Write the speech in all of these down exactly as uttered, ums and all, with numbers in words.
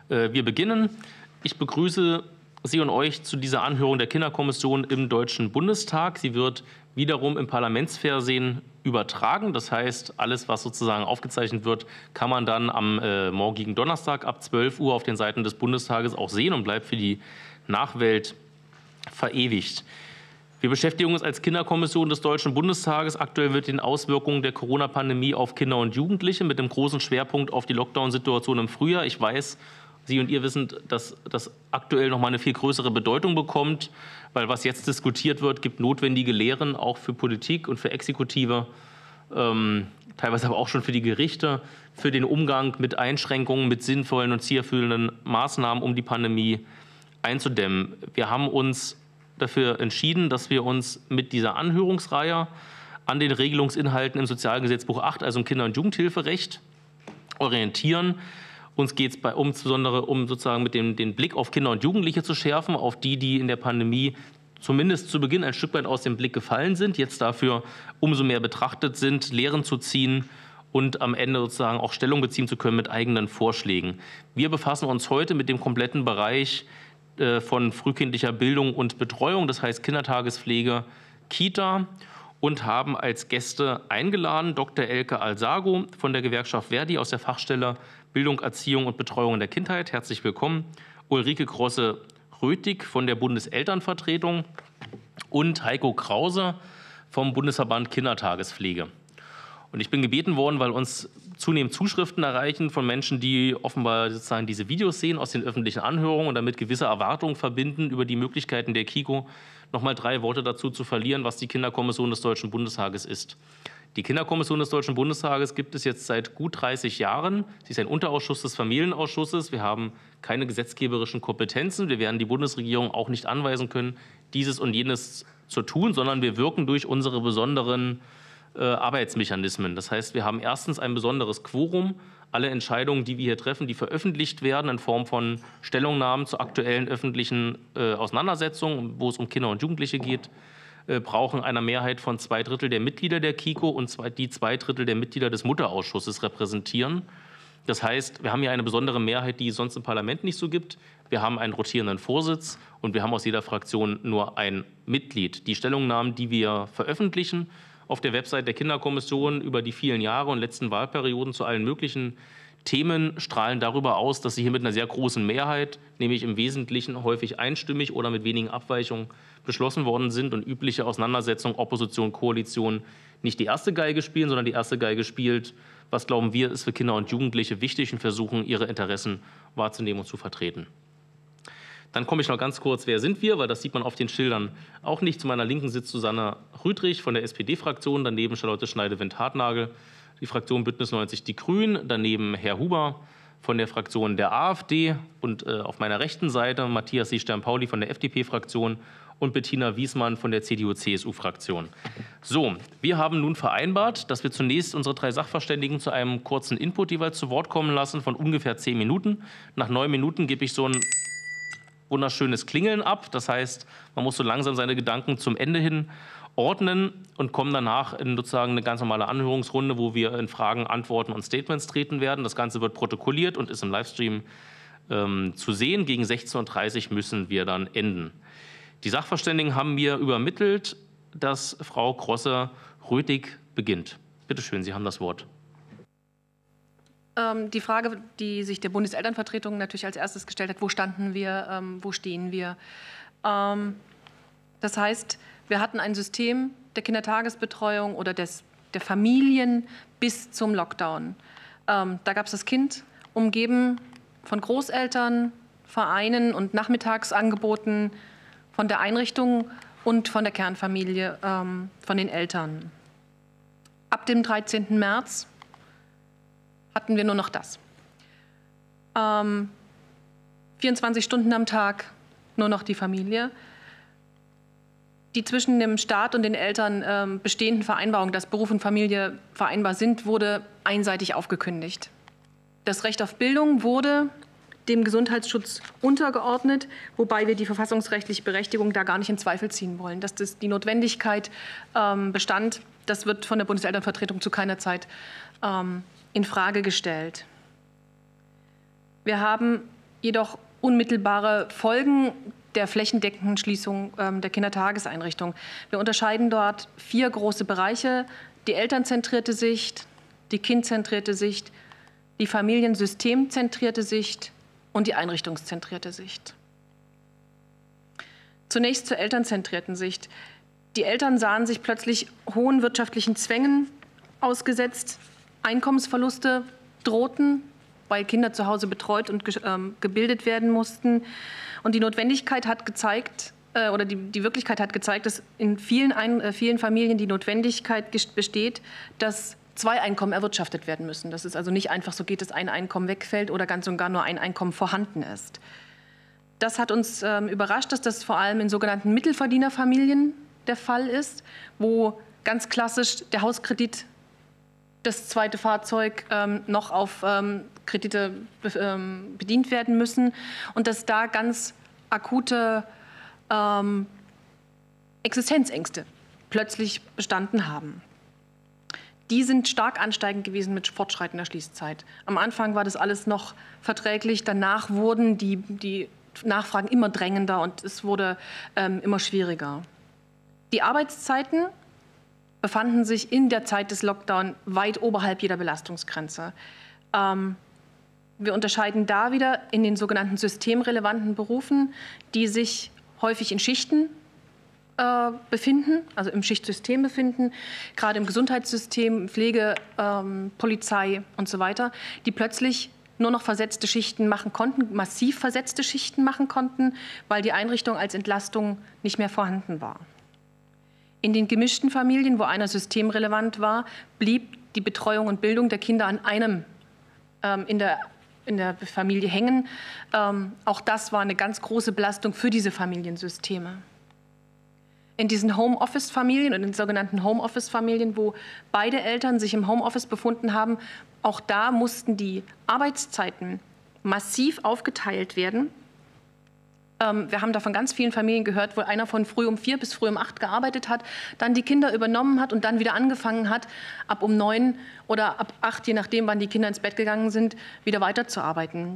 Wir beginnen. Ich begrüße Sie und euch zu dieser Anhörung der Kinderkommission im Deutschen Bundestag. Sie wird wiederum im Parlamentsfernsehen übertragen. Das heißt, alles, was sozusagen aufgezeichnet wird, kann man dann am äh, morgigen Donnerstag ab zwölf Uhr auf den Seiten des Bundestages auch sehen und bleibt für die Nachwelt verewigt. Wir beschäftigen uns als Kinderkommission des Deutschen Bundestages aktuell mit den Auswirkungen der Corona-Pandemie auf Kinder und Jugendliche mit dem großen Schwerpunkt auf die Lockdown-Situation im Frühjahr. Ich weiß, Sie und ihr wissen, dass das aktuell noch mal eine viel größere Bedeutung bekommt, weil was jetzt diskutiert wird, gibt notwendige Lehren auch für Politik und für Exekutive, ähm, teilweise aber auch schon für die Gerichte, für den Umgang mit Einschränkungen, mit sinnvollen und zielführenden Maßnahmen, um die Pandemie einzudämmen. Wir haben uns dafür entschieden, dass wir uns mit dieser Anhörungsreihe an den Regelungsinhalten im Sozialgesetzbuch acht, also im Kinder- und Jugendhilferecht, orientieren. Uns geht es um, insbesondere um sozusagen mit dem den Blick auf Kinder und Jugendliche zu schärfen, auf die, die in der Pandemie zumindest zu Beginn ein Stück weit aus dem Blick gefallen sind, jetzt dafür umso mehr betrachtet sind, Lehren zu ziehen und am Ende sozusagen auch Stellung beziehen zu können mit eigenen Vorschlägen. Wir befassen uns heute mit dem kompletten Bereich von frühkindlicher Bildung und Betreuung, das heißt Kindertagespflege, Kita, und haben als Gäste eingeladen Doktor Elke Alsago von der Gewerkschaft Verdi aus der Fachstelle Bildung, Erziehung und Betreuung in der Kindheit. Herzlich willkommen. Ulrike Grosse-Röthig von der Bundeselternvertretung und Heiko Krause vom Bundesverband Kindertagespflege. Und ich bin gebeten worden, weil uns zunehmend Zuschriften erreichen von Menschen, die offenbar sozusagen diese Videos sehen aus den öffentlichen Anhörungen und damit gewisse Erwartungen verbinden über die Möglichkeiten der KiKo, noch mal drei Worte dazu zu verlieren, was die Kinderkommission des Deutschen Bundestages ist. Die Kinderkommission des Deutschen Bundestages gibt es jetzt seit gut dreißig Jahren. Sie ist ein Unterausschuss des Familienausschusses. Wir haben keine gesetzgeberischen Kompetenzen. Wir werden die Bundesregierung auch nicht anweisen können, dieses und jenes zu tun, sondern wir wirken durch unsere besonderen äh, Arbeitsmechanismen. Das heißt, wir haben erstens ein besonderes Quorum. Alle Entscheidungen, die wir hier treffen, die veröffentlicht werden in Form von Stellungnahmen zu aktuellen öffentlichen äh, Auseinandersetzungen, wo es um Kinder und Jugendliche geht, äh, brauchen eine Mehrheit von zwei Drittel der Mitglieder der KiKo und zwei, die zwei Drittel der Mitglieder des Mutterausschusses repräsentieren. Das heißt, wir haben hier eine besondere Mehrheit, die es sonst im Parlament nicht so gibt. Wir haben einen rotierenden Vorsitz und wir haben aus jeder Fraktion nur ein Mitglied. Die Stellungnahmen, die wir veröffentlichen, auf der Website der Kinderkommission über die vielen Jahre und letzten Wahlperioden zu allen möglichen Themen strahlen darüber aus, dass sie hier mit einer sehr großen Mehrheit, nämlich im Wesentlichen häufig einstimmig oder mit wenigen Abweichungen beschlossen worden sind und übliche Auseinandersetzungen Opposition, Koalition nicht die erste Geige spielen, sondern die erste Geige spielt, was glauben wir, ist für Kinder und Jugendliche wichtig und versuchen, ihre Interessen wahrzunehmen und zu vertreten. Dann komme ich noch ganz kurz, wer sind wir, weil das sieht man auf den Schildern auch nicht. Zu meiner Linken sitzt Susanne Rüdrich von der S P D-Fraktion, daneben Charlotte Schneide-Wind-Hartnagel, die Fraktion Bündnis neunzig Die Grünen, daneben Herr Huber von der Fraktion der AfD und äh, auf meiner rechten Seite Matthias Seestern-Pauli von der F D P-Fraktion und Bettina Wiesmann von der C D U-C S U-Fraktion. So, wir haben nun vereinbart, dass wir zunächst unsere drei Sachverständigen zu einem kurzen Input jeweils zu Wort kommen lassen von ungefähr zehn Minuten. Nach neun Minuten gebe ich so ein wunderschönes Klingeln ab. Das heißt, man muss so langsam seine Gedanken zum Ende hin ordnen und kommen danach in sozusagen eine ganz normale Anhörungsrunde, wo wir in Fragen, Antworten und Statements treten werden. Das Ganze wird protokolliert und ist im Livestream ähm, zu sehen. Gegen sechzehn Uhr dreißig müssen wir dann enden. Die Sachverständigen haben mir übermittelt, dass Frau Grosse-Röthig beginnt. Bitte schön, Sie haben das Wort. Die Frage, die sich der Bundeselternvertretung natürlich als erstes gestellt hat, wo standen wir, ähm, wo stehen wir? Ähm, das heißt, wir hatten ein System der Kindertagesbetreuung oder des, der Familien bis zum Lockdown. Ähm, da gab es das Kind, umgeben von Großeltern, Vereinen und Nachmittagsangeboten von der Einrichtung und von der Kernfamilie, ähm, von den Eltern. Ab dem dreizehnten März hatten wir nur noch das. Ähm, vierundzwanzig Stunden am Tag nur noch die Familie. Die zwischen dem Staat und den Eltern ähm, bestehenden Vereinbarungen, dass Beruf und Familie vereinbar sind, wurde einseitig aufgekündigt. Das Recht auf Bildung wurde dem Gesundheitsschutz untergeordnet, wobei wir die verfassungsrechtliche Berechtigung da gar nicht in Zweifel ziehen wollen. Dass das die Notwendigkeit ähm, bestand, das wird von der Bundeselternvertretung zu keiner Zeit ähm, in Frage gestellt. Wir haben jedoch unmittelbare Folgen der flächendeckenden Schließung ähm, der Kindertageseinrichtung. Wir unterscheiden dort vier große Bereiche: die elternzentrierte Sicht, die kindzentrierte Sicht, die familiensystemzentrierte Sicht und die einrichtungszentrierte Sicht. Zunächst zur elternzentrierten Sicht. Die Eltern sahen sich plötzlich hohen wirtschaftlichen Zwängen ausgesetzt. Einkommensverluste drohten, weil Kinder zu Hause betreut und ge ähm, gebildet werden mussten. Und die Notwendigkeit hat gezeigt, äh, oder die, die Wirklichkeit hat gezeigt, dass in vielen, ein, äh, vielen Familien die Notwendigkeit besteht, dass zwei Einkommen erwirtschaftet werden müssen. Dass es also nicht einfach so geht, dass ein Einkommen wegfällt oder ganz und gar nur ein Einkommen vorhanden ist. Das hat uns ähm, überrascht, dass das vor allem in sogenannten Mittelverdienerfamilien der Fall ist, wo ganz klassisch der Hauskredit, das zweite Fahrzeug ähm, noch auf ähm, Kredite ähm, bedient werden müssen und dass da ganz akute ähm, Existenzängste plötzlich bestanden haben. Die sind stark ansteigend gewesen mit fortschreitender Schließzeit. Am Anfang war das alles noch verträglich, danach wurden die, die Nachfragen immer drängender und es wurde ähm, immer schwieriger. Die Arbeitszeiten befanden sich in der Zeit des Lockdown weit oberhalb jeder Belastungsgrenze. Ähm, wir unterscheiden da wieder in den sogenannten systemrelevanten Berufen, die sich häufig in Schichten äh, befinden, also im Schichtsystem befinden, gerade im Gesundheitssystem, Pflege, ähm, Polizei und so weiter, die plötzlich nur noch versetzte Schichten machen konnten, massiv versetzte Schichten machen konnten, weil die Einrichtung als Entlastung nicht mehr vorhanden war. In den gemischten Familien, wo einer systemrelevant war, blieb die Betreuung und Bildung der Kinder an einem ähm, in, der, in der Familie hängen. Ähm, auch das war eine ganz große Belastung für diese Familiensysteme. In diesen Homeoffice-Familien und in den sogenannten Homeoffice-Familien, wo beide Eltern sich im Homeoffice befunden haben, auch da mussten die Arbeitszeiten massiv aufgeteilt werden. Ähm, wir haben da von ganz vielen Familien gehört, wo einer von früh um vier bis früh um acht gearbeitet hat, dann die Kinder übernommen hat und dann wieder angefangen hat, ab um neun oder ab acht, je nachdem, wann die Kinder ins Bett gegangen sind, wieder weiterzuarbeiten.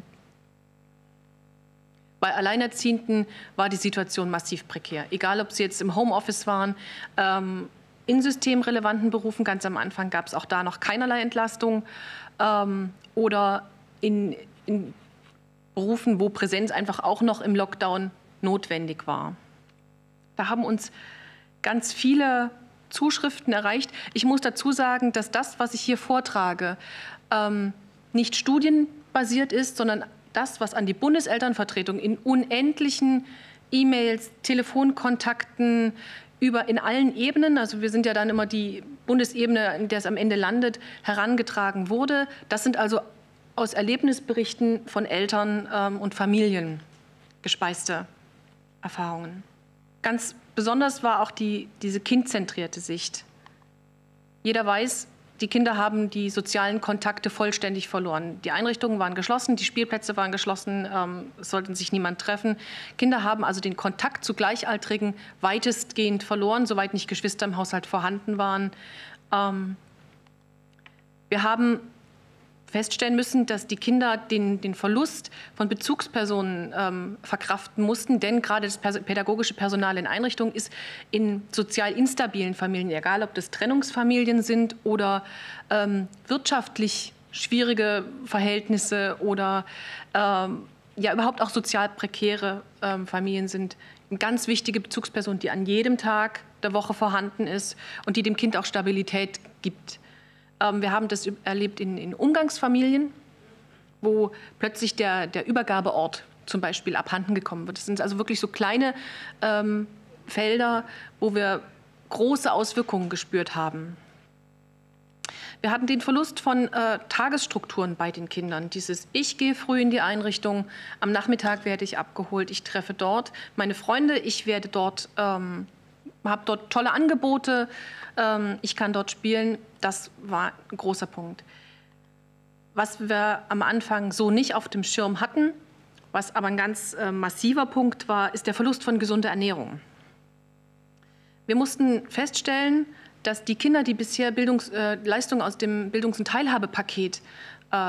Bei Alleinerziehenden war die Situation massiv prekär. Egal, ob sie jetzt im Homeoffice waren, ähm, in systemrelevanten Berufen, ganz am Anfang gab es auch da noch keinerlei Entlastung, ähm, oder in, in Berufen, wo Präsenz einfach auch noch im Lockdown notwendig war. Da haben uns ganz viele Zuschriften erreicht. Ich muss dazu sagen, dass das, was ich hier vortrage, ähm, nicht studienbasiert ist, sondern das, was an die Bundeselternvertretung in unendlichen E-Mails, Telefonkontakten, über in allen Ebenen, also wir sind ja dann immer die Bundesebene, in der es am Ende landet, herangetragen wurde. Das sind also aus Erlebnisberichten von Eltern ähm, und Familien gespeiste Erfahrungen. Ganz besonders war auch die, diese kindzentrierte Sicht. Jeder weiß, die Kinder haben die sozialen Kontakte vollständig verloren. Die Einrichtungen waren geschlossen, die Spielplätze waren geschlossen, ähm, es sollten sich niemand treffen. Kinder haben also den Kontakt zu Gleichaltrigen weitestgehend verloren, soweit nicht Geschwister im Haushalt vorhanden waren. Ähm, wir haben feststellen müssen, dass die Kinder den, den Verlust von Bezugspersonen ähm, verkraften mussten, denn gerade das pädagogische Personal in Einrichtungen ist in sozial instabilen Familien, egal ob das Trennungsfamilien sind oder ähm, wirtschaftlich schwierige Verhältnisse oder ähm, ja überhaupt auch sozial prekäre ähm, Familien sind, eine ganz wichtige Bezugsperson, die an jedem Tag der Woche vorhanden ist und die dem Kind auch Stabilität gibt. Wir haben das erlebt in, in Umgangsfamilien, wo plötzlich der, der Übergabeort zum Beispiel abhanden gekommen wird. Das sind also wirklich so kleine ähm, Felder, wo wir große Auswirkungen gespürt haben. Wir hatten den Verlust von äh, Tagesstrukturen bei den Kindern. Dieses, ich gehe früh in die Einrichtung, am Nachmittag werde ich abgeholt, ich treffe dort meine Freunde, ich werde dort, ähm, habe dort tolle Angebote, ähm, ich kann dort spielen. Das war ein großer Punkt. Was wir am Anfang so nicht auf dem Schirm hatten, was aber ein ganz äh, massiver Punkt war, ist der Verlust von gesunder Ernährung. Wir mussten feststellen, dass die Kinder, die bisher Bildungs, äh, Leistungen aus dem Bildungs- und Teilhabepaket äh,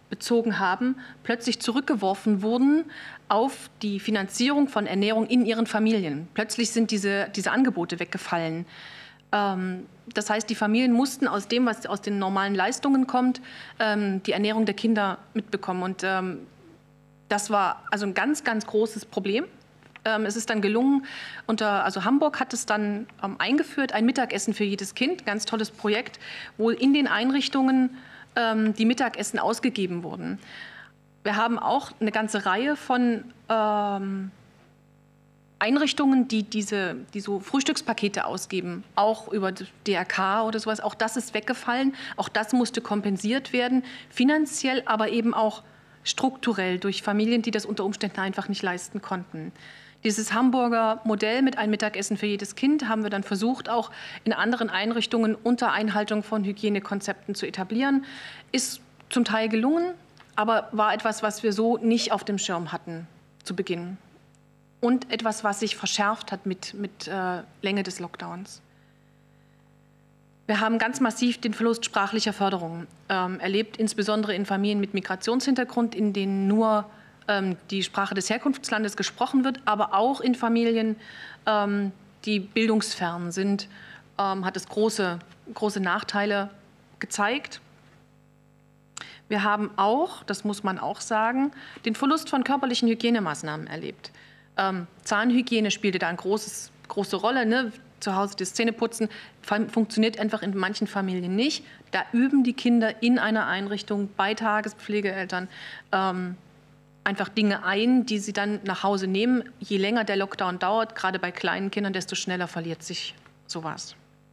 bezogen haben, plötzlich zurückgeworfen wurden auf die Finanzierung von Ernährung in ihren Familien. Plötzlich sind diese, diese Angebote weggefallen. Ähm, das heißt, die Familien mussten aus dem, was aus den normalen Leistungen kommt, ähm, die Ernährung der Kinder mitbekommen. Und ähm, das war also ein ganz, ganz großes Problem. Ähm, es ist dann gelungen, unter, also Hamburg hat es dann ähm, eingeführt, ein Mittagessen für jedes Kind, ganz tolles Projekt, wo in den Einrichtungen ähm, die Mittagessen ausgegeben wurden. Wir haben auch eine ganze Reihe von ähm, Einrichtungen, die, diese, die so Frühstückspakete ausgeben, auch über D R K oder sowas. Auch das ist weggefallen. Auch das musste kompensiert werden, finanziell, aber eben auch strukturell durch Familien, die das unter Umständen einfach nicht leisten konnten. Dieses Hamburger Modell mit einem Mittagessen für jedes Kind haben wir dann versucht, auch in anderen Einrichtungen unter Einhaltung von Hygienekonzepten zu etablieren. Ist zum Teil gelungen, aber war etwas, was wir so nicht auf dem Schirm hatten zu Beginn. Und etwas, was sich verschärft hat mit, mit äh, Länge des Lockdowns. Wir haben ganz massiv den Verlust sprachlicher Förderung ähm, erlebt, insbesondere in Familien mit Migrationshintergrund, in denen nur ähm, die Sprache des Herkunftslandes gesprochen wird, aber auch in Familien, ähm, die bildungsfern sind, ähm, hat es große, große Nachteile gezeigt. Wir haben auch, das muss man auch sagen, den Verlust von körperlichen Hygienemaßnahmen erlebt. Ähm, Zahnhygiene spielte da eine großes, große Rolle. Ne? Zu Hause das Zähneputzen funktioniert einfach in manchen Familien nicht. Da üben die Kinder in einer Einrichtung bei Tagespflegeeltern ähm, einfach Dinge ein, die sie dann nach Hause nehmen. Je länger der Lockdown dauert, gerade bei kleinen Kindern, desto schneller verliert sich sowas.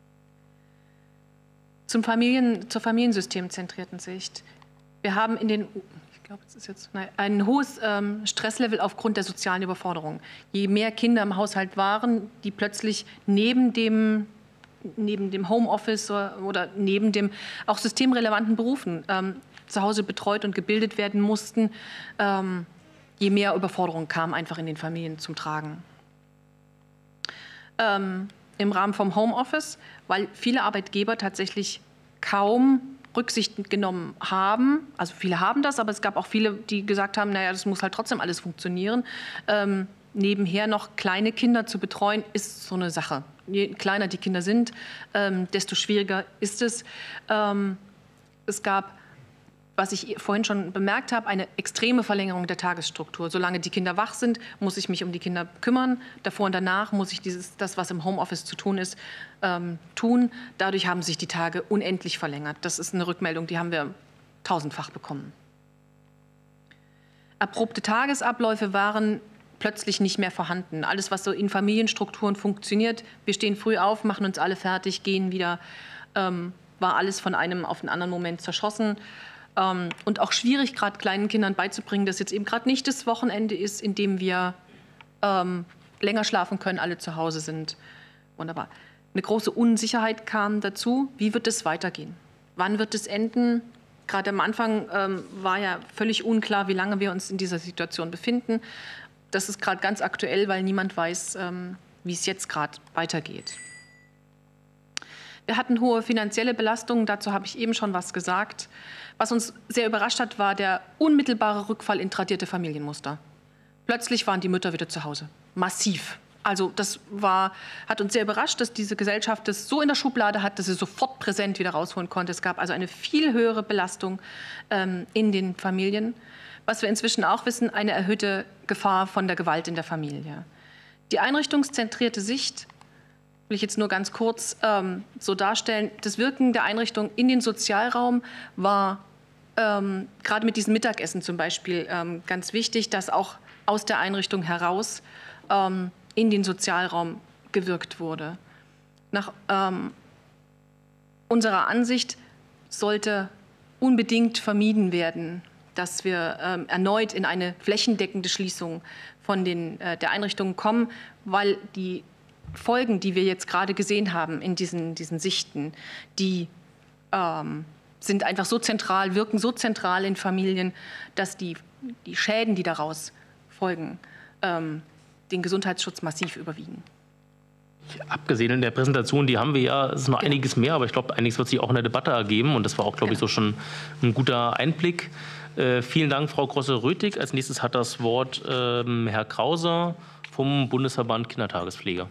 Zum Familien, zur familiensystemzentrierten Sicht. Wir haben in den, ich glaube, es ist jetzt nein, ein hohes ähm, Stresslevel aufgrund der sozialen Überforderung. Je mehr Kinder im Haushalt waren, die plötzlich neben dem, neben dem Homeoffice oder, oder neben dem auch systemrelevanten Berufen ähm, zu Hause betreut und gebildet werden mussten, ähm, je mehr Überforderung kam einfach in den Familien zum Tragen. Ähm, Im Rahmen vom Homeoffice, weil viele Arbeitgeber tatsächlich kaum Rücksicht genommen haben. Also viele haben das, aber es gab auch viele, die gesagt haben, naja, das muss halt trotzdem alles funktionieren. Ähm, nebenher noch kleine Kinder zu betreuen, ist so eine Sache. Je kleiner die Kinder sind, ähm, desto schwieriger ist es. Ähm, es gab, was ich vorhin schon bemerkt habe, eine extreme Verlängerung der Tagesstruktur. Solange die Kinder wach sind, muss ich mich um die Kinder kümmern. Davor und danach muss ich dieses, das, was im Homeoffice zu tun ist, ähm, tun. Dadurch haben sich die Tage unendlich verlängert. Das ist eine Rückmeldung, die haben wir tausendfach bekommen. Erprobte Tagesabläufe waren plötzlich nicht mehr vorhanden. Alles, was so in Familienstrukturen funktioniert, wir stehen früh auf, machen uns alle fertig, gehen wieder, ähm, war alles von einem auf den anderen Moment zerschossen. Ähm, und auch schwierig, gerade kleinen Kindern beizubringen, dass jetzt eben gerade nicht das Wochenende ist, in dem wir ähm, länger schlafen können, alle zu Hause sind. Wunderbar. Eine große Unsicherheit kam dazu. Wie wird es weitergehen? Wann wird es enden? Gerade am Anfang ähm, war ja völlig unklar, wie lange wir uns in dieser Situation befinden. Das ist gerade ganz aktuell, weil niemand weiß, ähm, wie es jetzt gerade weitergeht. Wir hatten hohe finanzielle Belastungen, dazu habe ich eben schon was gesagt. Was uns sehr überrascht hat, war der unmittelbare Rückfall in tradierte Familienmuster. Plötzlich waren die Mütter wieder zu Hause. Massiv. Also das war, hat uns sehr überrascht, dass diese Gesellschaft das so in der Schublade hat, dass sie sofort präsent wieder rausholen konnte. Es gab also eine viel höhere Belastung ähm, in den Familien. Was wir inzwischen auch wissen, eine erhöhte Gefahr von der Gewalt in der Familie. Die einrichtungszentrierte Sicht will ich jetzt nur ganz kurz ähm, so darstellen. Das Wirken der Einrichtung in den Sozialraum war ähm, gerade mit diesem Mittagessen zum Beispiel ähm, ganz wichtig, dass auch aus der Einrichtung heraus ähm, in den Sozialraum gewirkt wurde. Nach ähm, unserer Ansicht sollte unbedingt vermieden werden, dass wir ähm, erneut in eine flächendeckende Schließung von den, äh, der Einrichtungen kommen, weil die Folgen, die wir jetzt gerade gesehen haben in diesen, diesen Sichten, die ähm, sind einfach so zentral, wirken so zentral in Familien, dass die, die Schäden, die daraus folgen, ähm, den Gesundheitsschutz massiv überwiegen. Abgesehen in der Präsentation, die haben wir ja, es ist noch genau. einiges mehr, aber ich glaube, einiges wird sich auch in der Debatte ergeben und das war auch, glaube genau. ich, so schon ein guter Einblick. Äh, vielen Dank, Frau Grosse-Röthig. Als nächstes hat das Wort ähm, Herr Krause vom Bundesverband Kindertagespflege.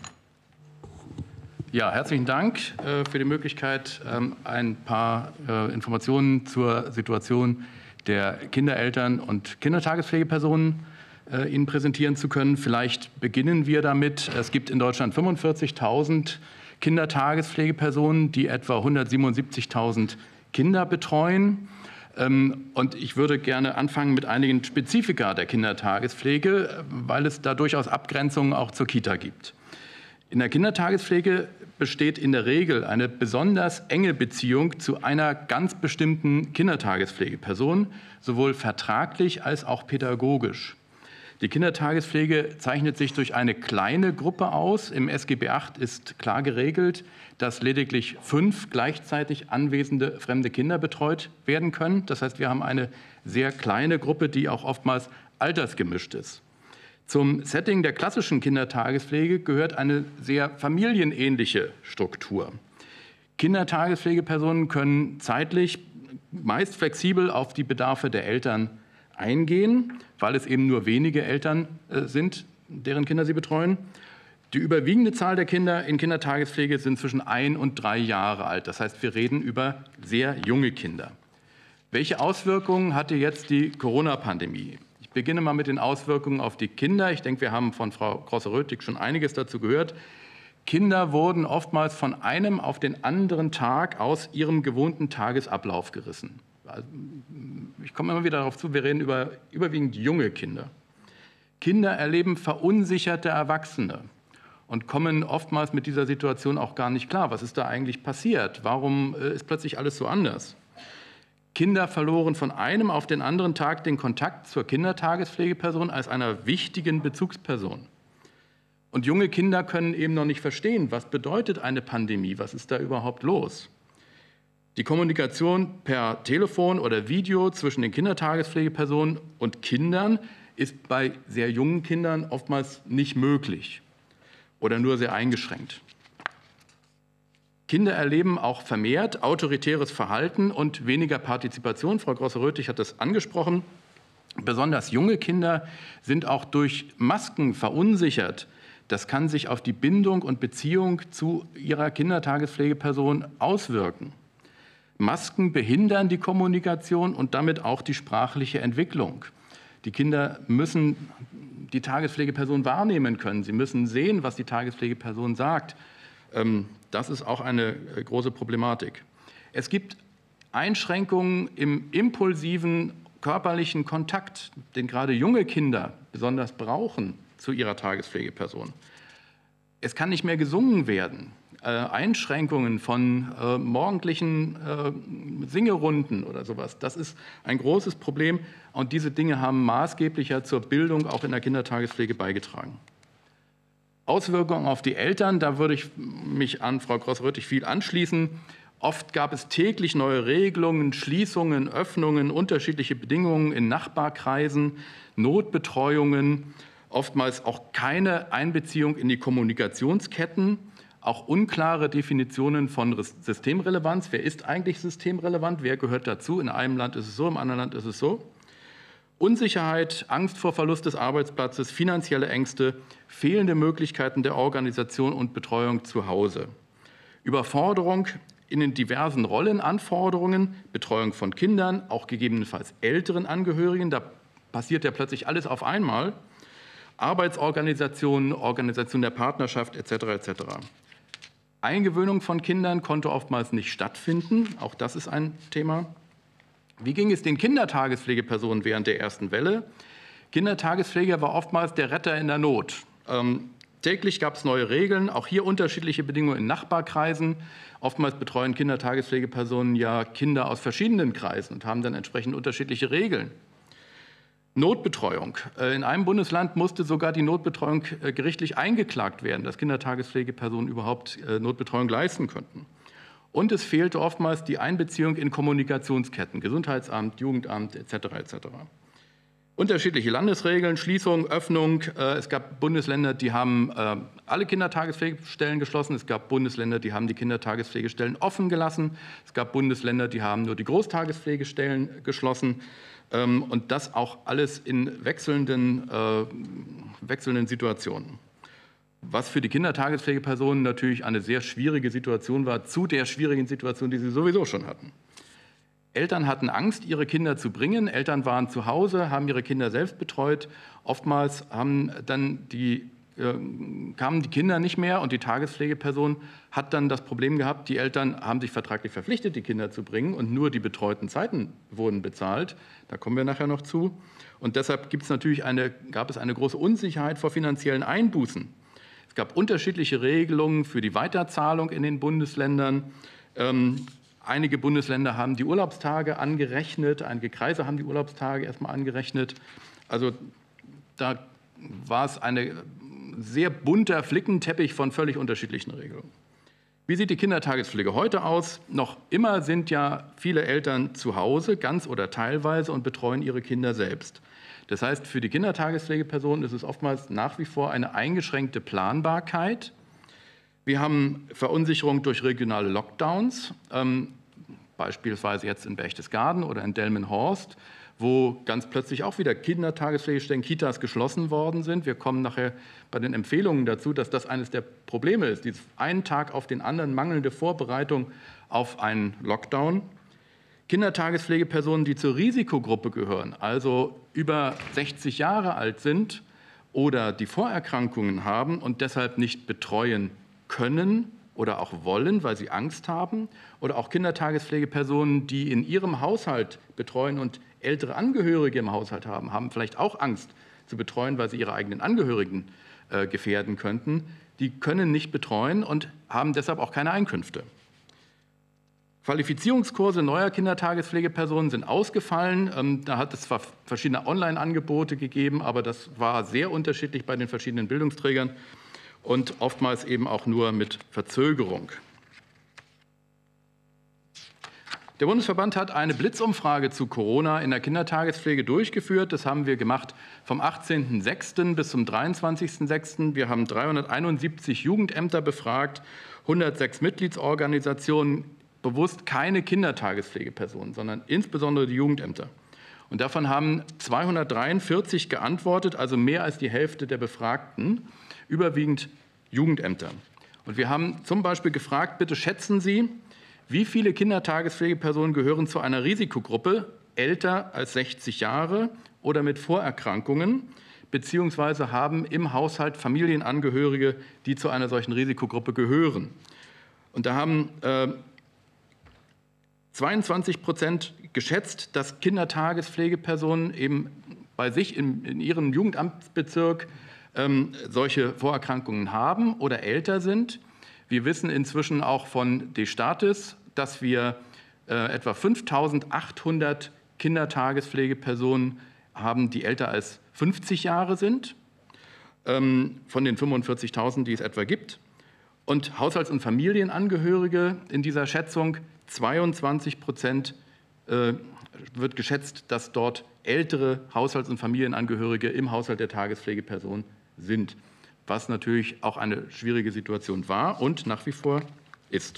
Ja, herzlichen Dank äh, für die Möglichkeit, ähm, ein paar äh, Informationen zur Situation der Kindereltern und Kindertagespflegepersonen äh, Ihnen präsentieren zu können. Vielleicht beginnen wir damit. Es gibt in Deutschland fünfundvierzigtausend Kindertagespflegepersonen, die etwa hundertsiebenundsiebzigtausend Kinder betreuen. Ähm, und ich würde gerne anfangen mit einigen Spezifika der Kindertagespflege, weil es da durchaus Abgrenzungen auch zur Kita gibt. In der Kindertagespflege besteht in der Regel eine besonders enge Beziehung zu einer ganz bestimmten Kindertagespflegeperson, sowohl vertraglich als auch pädagogisch. Die Kindertagespflege zeichnet sich durch eine kleine Gruppe aus. Im S G B acht ist klar geregelt, dass lediglich fünf gleichzeitig anwesende fremde Kinder betreut werden können. Das heißt, wir haben eine sehr kleine Gruppe, die auch oftmals altersgemischt ist. Zum Setting der klassischen Kindertagespflege gehört eine sehr familienähnliche Struktur. Kindertagespflegepersonen können zeitlich meist flexibel auf die Bedarfe der Eltern eingehen, weil es eben nur wenige Eltern äh, sind, deren Kinder sie betreuen. Die überwiegende Zahl der Kinder in Kindertagespflege sind zwischen ein und drei Jahre alt. Das heißt, wir reden über sehr junge Kinder. Welche Auswirkungen hatte jetzt die Corona-Pandemie? Ich beginne mal mit den Auswirkungen auf die Kinder. Ich denke, wir haben von Frau Grosse-Röthig schon einiges dazu gehört. Kinder wurden oftmals von einem auf den anderen Tag aus ihrem gewohnten Tagesablauf gerissen. Ich komme immer wieder darauf zu, wir reden über überwiegend junge Kinder. Kinder erleben verunsicherte Erwachsene und kommen oftmals mit dieser Situation auch gar nicht klar. Was ist da eigentlich passiert? Warum ist plötzlich alles so anders? Kinder verloren von einem auf den anderen Tag den Kontakt zur Kindertagespflegeperson als einer wichtigen Bezugsperson. Und junge Kinder können eben noch nicht verstehen, was bedeutet eine Pandemie, was ist da überhaupt los? Die Kommunikation per Telefon oder Video zwischen den Kindertagespflegepersonen und Kindern ist bei sehr jungen Kindern oftmals nicht möglich oder nur sehr eingeschränkt. Kinder erleben auch vermehrt autoritäres Verhalten und weniger Partizipation. Frau Grosse-Röthig hat das angesprochen. Besonders junge Kinder sind auch durch Masken verunsichert. Das kann sich auf die Bindung und Beziehung zu ihrer Kindertagespflegeperson auswirken. Masken behindern die Kommunikation und damit auch die sprachliche Entwicklung. Die Kinder müssen die Tagespflegeperson wahrnehmen können. Sie müssen sehen, was die Tagespflegeperson sagt. Das ist auch eine große Problematik. Es gibt Einschränkungen im impulsiven körperlichen Kontakt, den gerade junge Kinder besonders brauchen zu ihrer Tagespflegeperson. Es kann nicht mehr gesungen werden. Äh, Einschränkungen von äh, morgendlichen äh, Singerunden oder sowas, das ist ein großes Problem. Und diese Dinge haben maßgeblich ja zur Bildung auch in der Kindertagespflege beigetragen. Auswirkungen auf die Eltern, da würde ich mich an Frau Grosse-Röthig viel anschließen. Oft gab es täglich neue Regelungen, Schließungen, Öffnungen, unterschiedliche Bedingungen in Nachbarkreisen, Notbetreuungen, oftmals auch keine Einbeziehung in die Kommunikationsketten, auch unklare Definitionen von Systemrelevanz. Wer ist eigentlich systemrelevant? Wer gehört dazu? In einem Land ist es so, im anderen Land ist es so. Unsicherheit, Angst vor Verlust des Arbeitsplatzes, finanzielle Ängste, fehlende Möglichkeiten der Organisation und Betreuung zu Hause. Überforderung in den diversen Rollenanforderungen, Betreuung von Kindern, auch gegebenenfalls älteren Angehörigen, da passiert ja plötzlich alles auf einmal. Arbeitsorganisation, Organisation der Partnerschaft et cetera et cetera. Eingewöhnung von Kindern konnte oftmals nicht stattfinden, auch das ist ein Thema. Wie ging es den Kindertagespflegepersonen während der ersten Welle? Kindertagespflege war oftmals der Retter in der Not. Ähm, täglich gab es neue Regeln, auch hier unterschiedliche Bedingungen in Nachbarkreisen. Oftmals betreuen Kindertagespflegepersonen ja Kinder aus verschiedenen Kreisen und haben dann entsprechend unterschiedliche Regeln. Notbetreuung. In einem Bundesland musste sogar die Notbetreuung gerichtlich eingeklagt werden, dass Kindertagespflegepersonen überhaupt Notbetreuung leisten könnten. Und es fehlte oftmals die Einbeziehung in Kommunikationsketten, Gesundheitsamt, Jugendamt et cetera et cetera. Unterschiedliche Landesregeln, Schließung, Öffnung. Es gab Bundesländer, die haben alle Kindertagespflegestellen geschlossen. Es gab Bundesländer, die haben die Kindertagespflegestellen offen gelassen. Es gab Bundesländer, die haben nur die Großtagespflegestellen geschlossen. Und das auch alles in wechselnden, äh, wechselnden Situationen. Was für die Kindertagespflegepersonen natürlich eine sehr schwierige Situation war, zu der schwierigen Situation, die sie sowieso schon hatten. Eltern hatten Angst, ihre Kinder zu bringen. Eltern waren zu Hause, haben ihre Kinder selbst betreut. Oftmals haben dann die, äh, kamen die Kinder nicht mehr und die Tagespflegeperson hat dann das Problem gehabt, die Eltern haben sich vertraglich verpflichtet, die Kinder zu bringen und nur die betreuten Zeiten wurden bezahlt. Da kommen wir nachher noch zu. Und deshalb gibt's natürlich eine, gab es eine große Unsicherheit vor finanziellen Einbußen. Es gab unterschiedliche Regelungen für die Weiterzahlung in den Bundesländern. Ähm, einige Bundesländer haben die Urlaubstage angerechnet, einige Kreise haben die Urlaubstage erstmal angerechnet. Also da war es ein sehr bunter Flickenteppich von völlig unterschiedlichen Regelungen. Wie sieht die Kindertagespflege heute aus? Noch immer sind ja viele Eltern zu Hause, ganz oder teilweise, und betreuen ihre Kinder selbst. Das heißt, für die Kindertagespflegepersonen ist es oftmals nach wie vor eine eingeschränkte Planbarkeit. Wir haben Verunsicherung durch regionale Lockdowns, ähm, beispielsweise jetzt in Berchtesgaden oder in Delmenhorst, wo ganz plötzlich auch wieder Kindertagespflegestellen, Kitas geschlossen worden sind. Wir kommen nachher bei den Empfehlungen dazu, dass das eines der Probleme ist, dieses einen Tag auf den anderen mangelnde Vorbereitung auf einen Lockdown. Kindertagespflegepersonen, die zur Risikogruppe gehören, also über sechzig Jahre alt sind oder die Vorerkrankungen haben und deshalb nicht betreuen können oder auch wollen, weil sie Angst haben, oder auch Kindertagespflegepersonen, die in ihrem Haushalt betreuen und ältere Angehörige im Haushalt haben, haben vielleicht auch Angst zu betreuen, weil sie ihre eigenen Angehörigen äh, gefährden könnten. Die können nicht betreuen und haben deshalb auch keine Einkünfte. Qualifizierungskurse neuer Kindertagespflegepersonen sind ausgefallen. Da hat es zwar verschiedene Online-Angebote gegeben, aber das war sehr unterschiedlich bei den verschiedenen Bildungsträgern und oftmals eben auch nur mit Verzögerung. Der Bundesverband hat eine Blitzumfrage zu Corona in der Kindertagespflege durchgeführt. Das haben wir gemacht vom achtzehnten sechsten bis zum dreiundzwanzigsten sechsten Wir haben dreihunderteinundsiebzig Jugendämter befragt, hundertsechs Mitgliedsorganisationen, bewusst keine Kindertagespflegepersonen, sondern insbesondere die Jugendämter. Und davon haben zweihundertdreiundvierzig geantwortet, also mehr als die Hälfte der Befragten, überwiegend Jugendämter. Und wir haben zum Beispiel gefragt, bitte schätzen Sie, wie viele Kindertagespflegepersonen gehören zu einer Risikogruppe, älter als sechzig Jahre oder mit Vorerkrankungen, beziehungsweise haben im Haushalt Familienangehörige, die zu einer solchen Risikogruppe gehören. Und da haben äh, zweiundzwanzig Prozent geschätzt, dass Kindertagespflegepersonen eben bei sich in, in ihrem Jugendamtsbezirk ähm, solche Vorerkrankungen haben oder älter sind. Wir wissen inzwischen auch von DeStatis, dass wir äh, etwa fünftausendachthundert Kindertagespflegepersonen haben, die älter als fünfzig Jahre sind, ähm, von den fünfundvierzigtausend, die es etwa gibt. Und Haushalts- und Familienangehörige in dieser Schätzung, zweiundzwanzig Prozent äh, wird geschätzt, dass dort ältere Haushalts- und Familienangehörige im Haushalt der Tagespflegeperson sind, was natürlich auch eine schwierige Situation war und nach wie vor ist.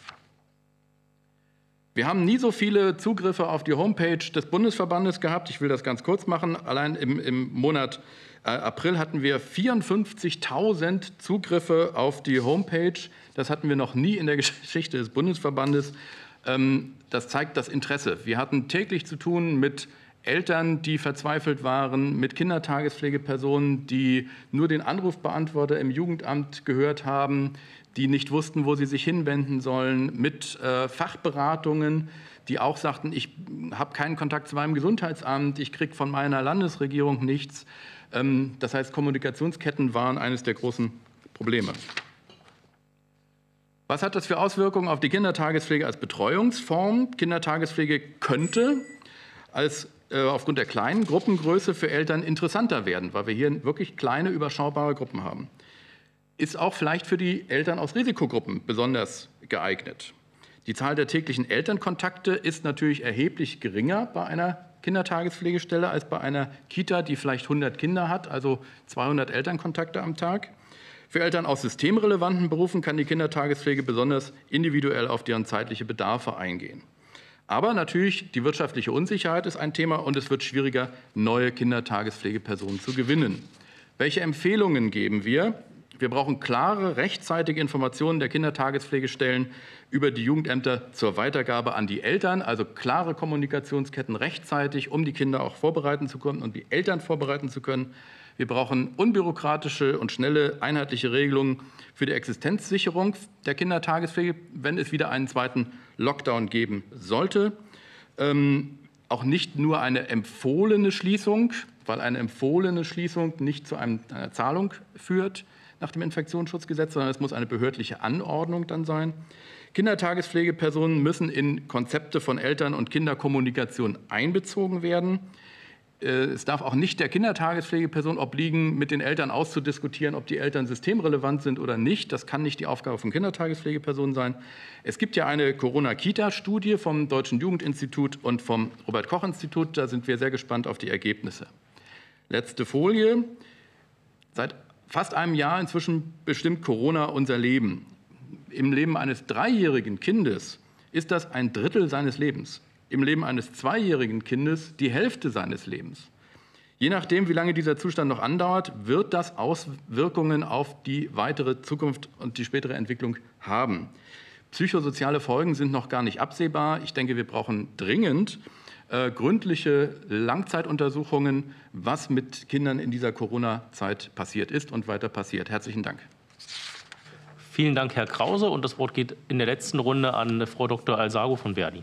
Wir haben nie so viele Zugriffe auf die Homepage des Bundesverbandes gehabt. Ich will das ganz kurz machen. Allein im, im Monat äh, April hatten wir vierundfünfzigtausend Zugriffe auf die Homepage. Das hatten wir noch nie in der Geschichte des Bundesverbandes. Ähm, das zeigt das Interesse. Wir hatten täglich zu tun mit Eltern, die verzweifelt waren, mit Kindertagespflegepersonen, die nur den Anrufbeantworter im Jugendamt gehört haben, die nicht wussten, wo sie sich hinwenden sollen, mit äh, Fachberatungen, die auch sagten, ich habe keinen Kontakt zu meinem Gesundheitsamt, ich kriege von meiner Landesregierung nichts. Ähm, das heißt, Kommunikationsketten waren eines der großen Probleme. Was hat das für Auswirkungen auf die Kindertagespflege als Betreuungsform? Kindertagespflege könnte als äh, aufgrund der kleinen Gruppengröße für Eltern interessanter werden, weil wir hier wirklich kleine, überschaubare Gruppen haben. Ist auch vielleicht für die Eltern aus Risikogruppen besonders geeignet. Die Zahl der täglichen Elternkontakte ist natürlich erheblich geringer bei einer Kindertagespflegestelle als bei einer Kita, die vielleicht hundert Kinder hat, also zweihundert Elternkontakte am Tag. Für Eltern aus systemrelevanten Berufen kann die Kindertagespflege besonders individuell auf deren zeitliche Bedarfe eingehen. Aber natürlich, die wirtschaftliche Unsicherheit ist ein Thema und es wird schwieriger, neue Kindertagespflegepersonen zu gewinnen. Welche Empfehlungen geben wir? Wir brauchen klare, rechtzeitige Informationen der Kindertagespflegestellen über die Jugendämter zur Weitergabe an die Eltern, also klare Kommunikationsketten rechtzeitig, um die Kinder auch vorbereiten zu können und die Eltern vorbereiten zu können. Wir brauchen unbürokratische und schnelle einheitliche Regelungen für die Existenzsicherung der Kindertagespflege, wenn es wieder einen zweiten Lockdown geben sollte. Ähm, auch nicht nur eine empfohlene Schließung, weil eine empfohlene Schließung nicht zu einem, einer Zahlung führt nach dem Infektionsschutzgesetz, sondern es muss eine behördliche Anordnung dann sein. Kindertagespflegepersonen müssen in Konzepte von Eltern- und Kinderkommunikation einbezogen werden. Es darf auch nicht der Kindertagespflegeperson obliegen, mit den Eltern auszudiskutieren, ob die Eltern systemrelevant sind oder nicht. Das kann nicht die Aufgabe von Kindertagespflegepersonen sein. Es gibt ja eine Corona-Kita-Studie vom Deutschen Jugendinstitut und vom Robert-Koch-Institut. Da sind wir sehr gespannt auf die Ergebnisse. Letzte Folie. Seit fast einem Jahr inzwischen bestimmt Corona unser Leben. Im Leben eines dreijährigen Kindes ist das ein Drittel seines Lebens. Im Leben eines zweijährigen Kindes die Hälfte seines Lebens. Je nachdem, wie lange dieser Zustand noch andauert, wird das Auswirkungen auf die weitere Zukunft und die spätere Entwicklung haben. Psychosoziale Folgen sind noch gar nicht absehbar. Ich denke, wir brauchen dringend äh, gründliche Langzeituntersuchungen, was mit Kindern in dieser Corona-Zeit passiert ist und weiter passiert. Herzlichen Dank. Vielen Dank, Herr Krause. Und das Wort geht in der letzten Runde an Frau Doktor Alsago von Verdi.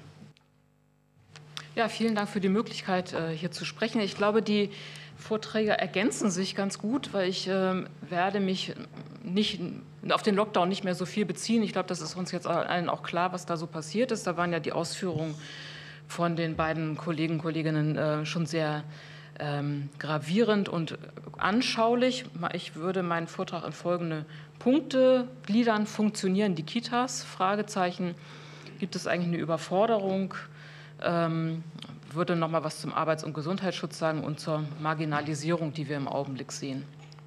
Ja, vielen Dank für die Möglichkeit, hier zu sprechen. Ich glaube, die Vorträge ergänzen sich ganz gut, weil ich äh, werde mich nicht auf den Lockdown nicht mehr so viel beziehen. Ich glaube, das ist uns jetzt allen auch klar, was da so passiert ist. Da waren ja die Ausführungen von den beiden Kollegen und Kolleginnen äh, schon sehr ähm, gravierend und anschaulich. Ich würde meinen Vortrag in folgende Punkte gliedern. Funktionieren die Kitas? Fragezeichen. Gibt es eigentlich eine Überforderung? Ähm, würde noch mal was zum Arbeits- und Gesundheitsschutz sagen und zur Marginalisierung, die wir im Augenblick sehen.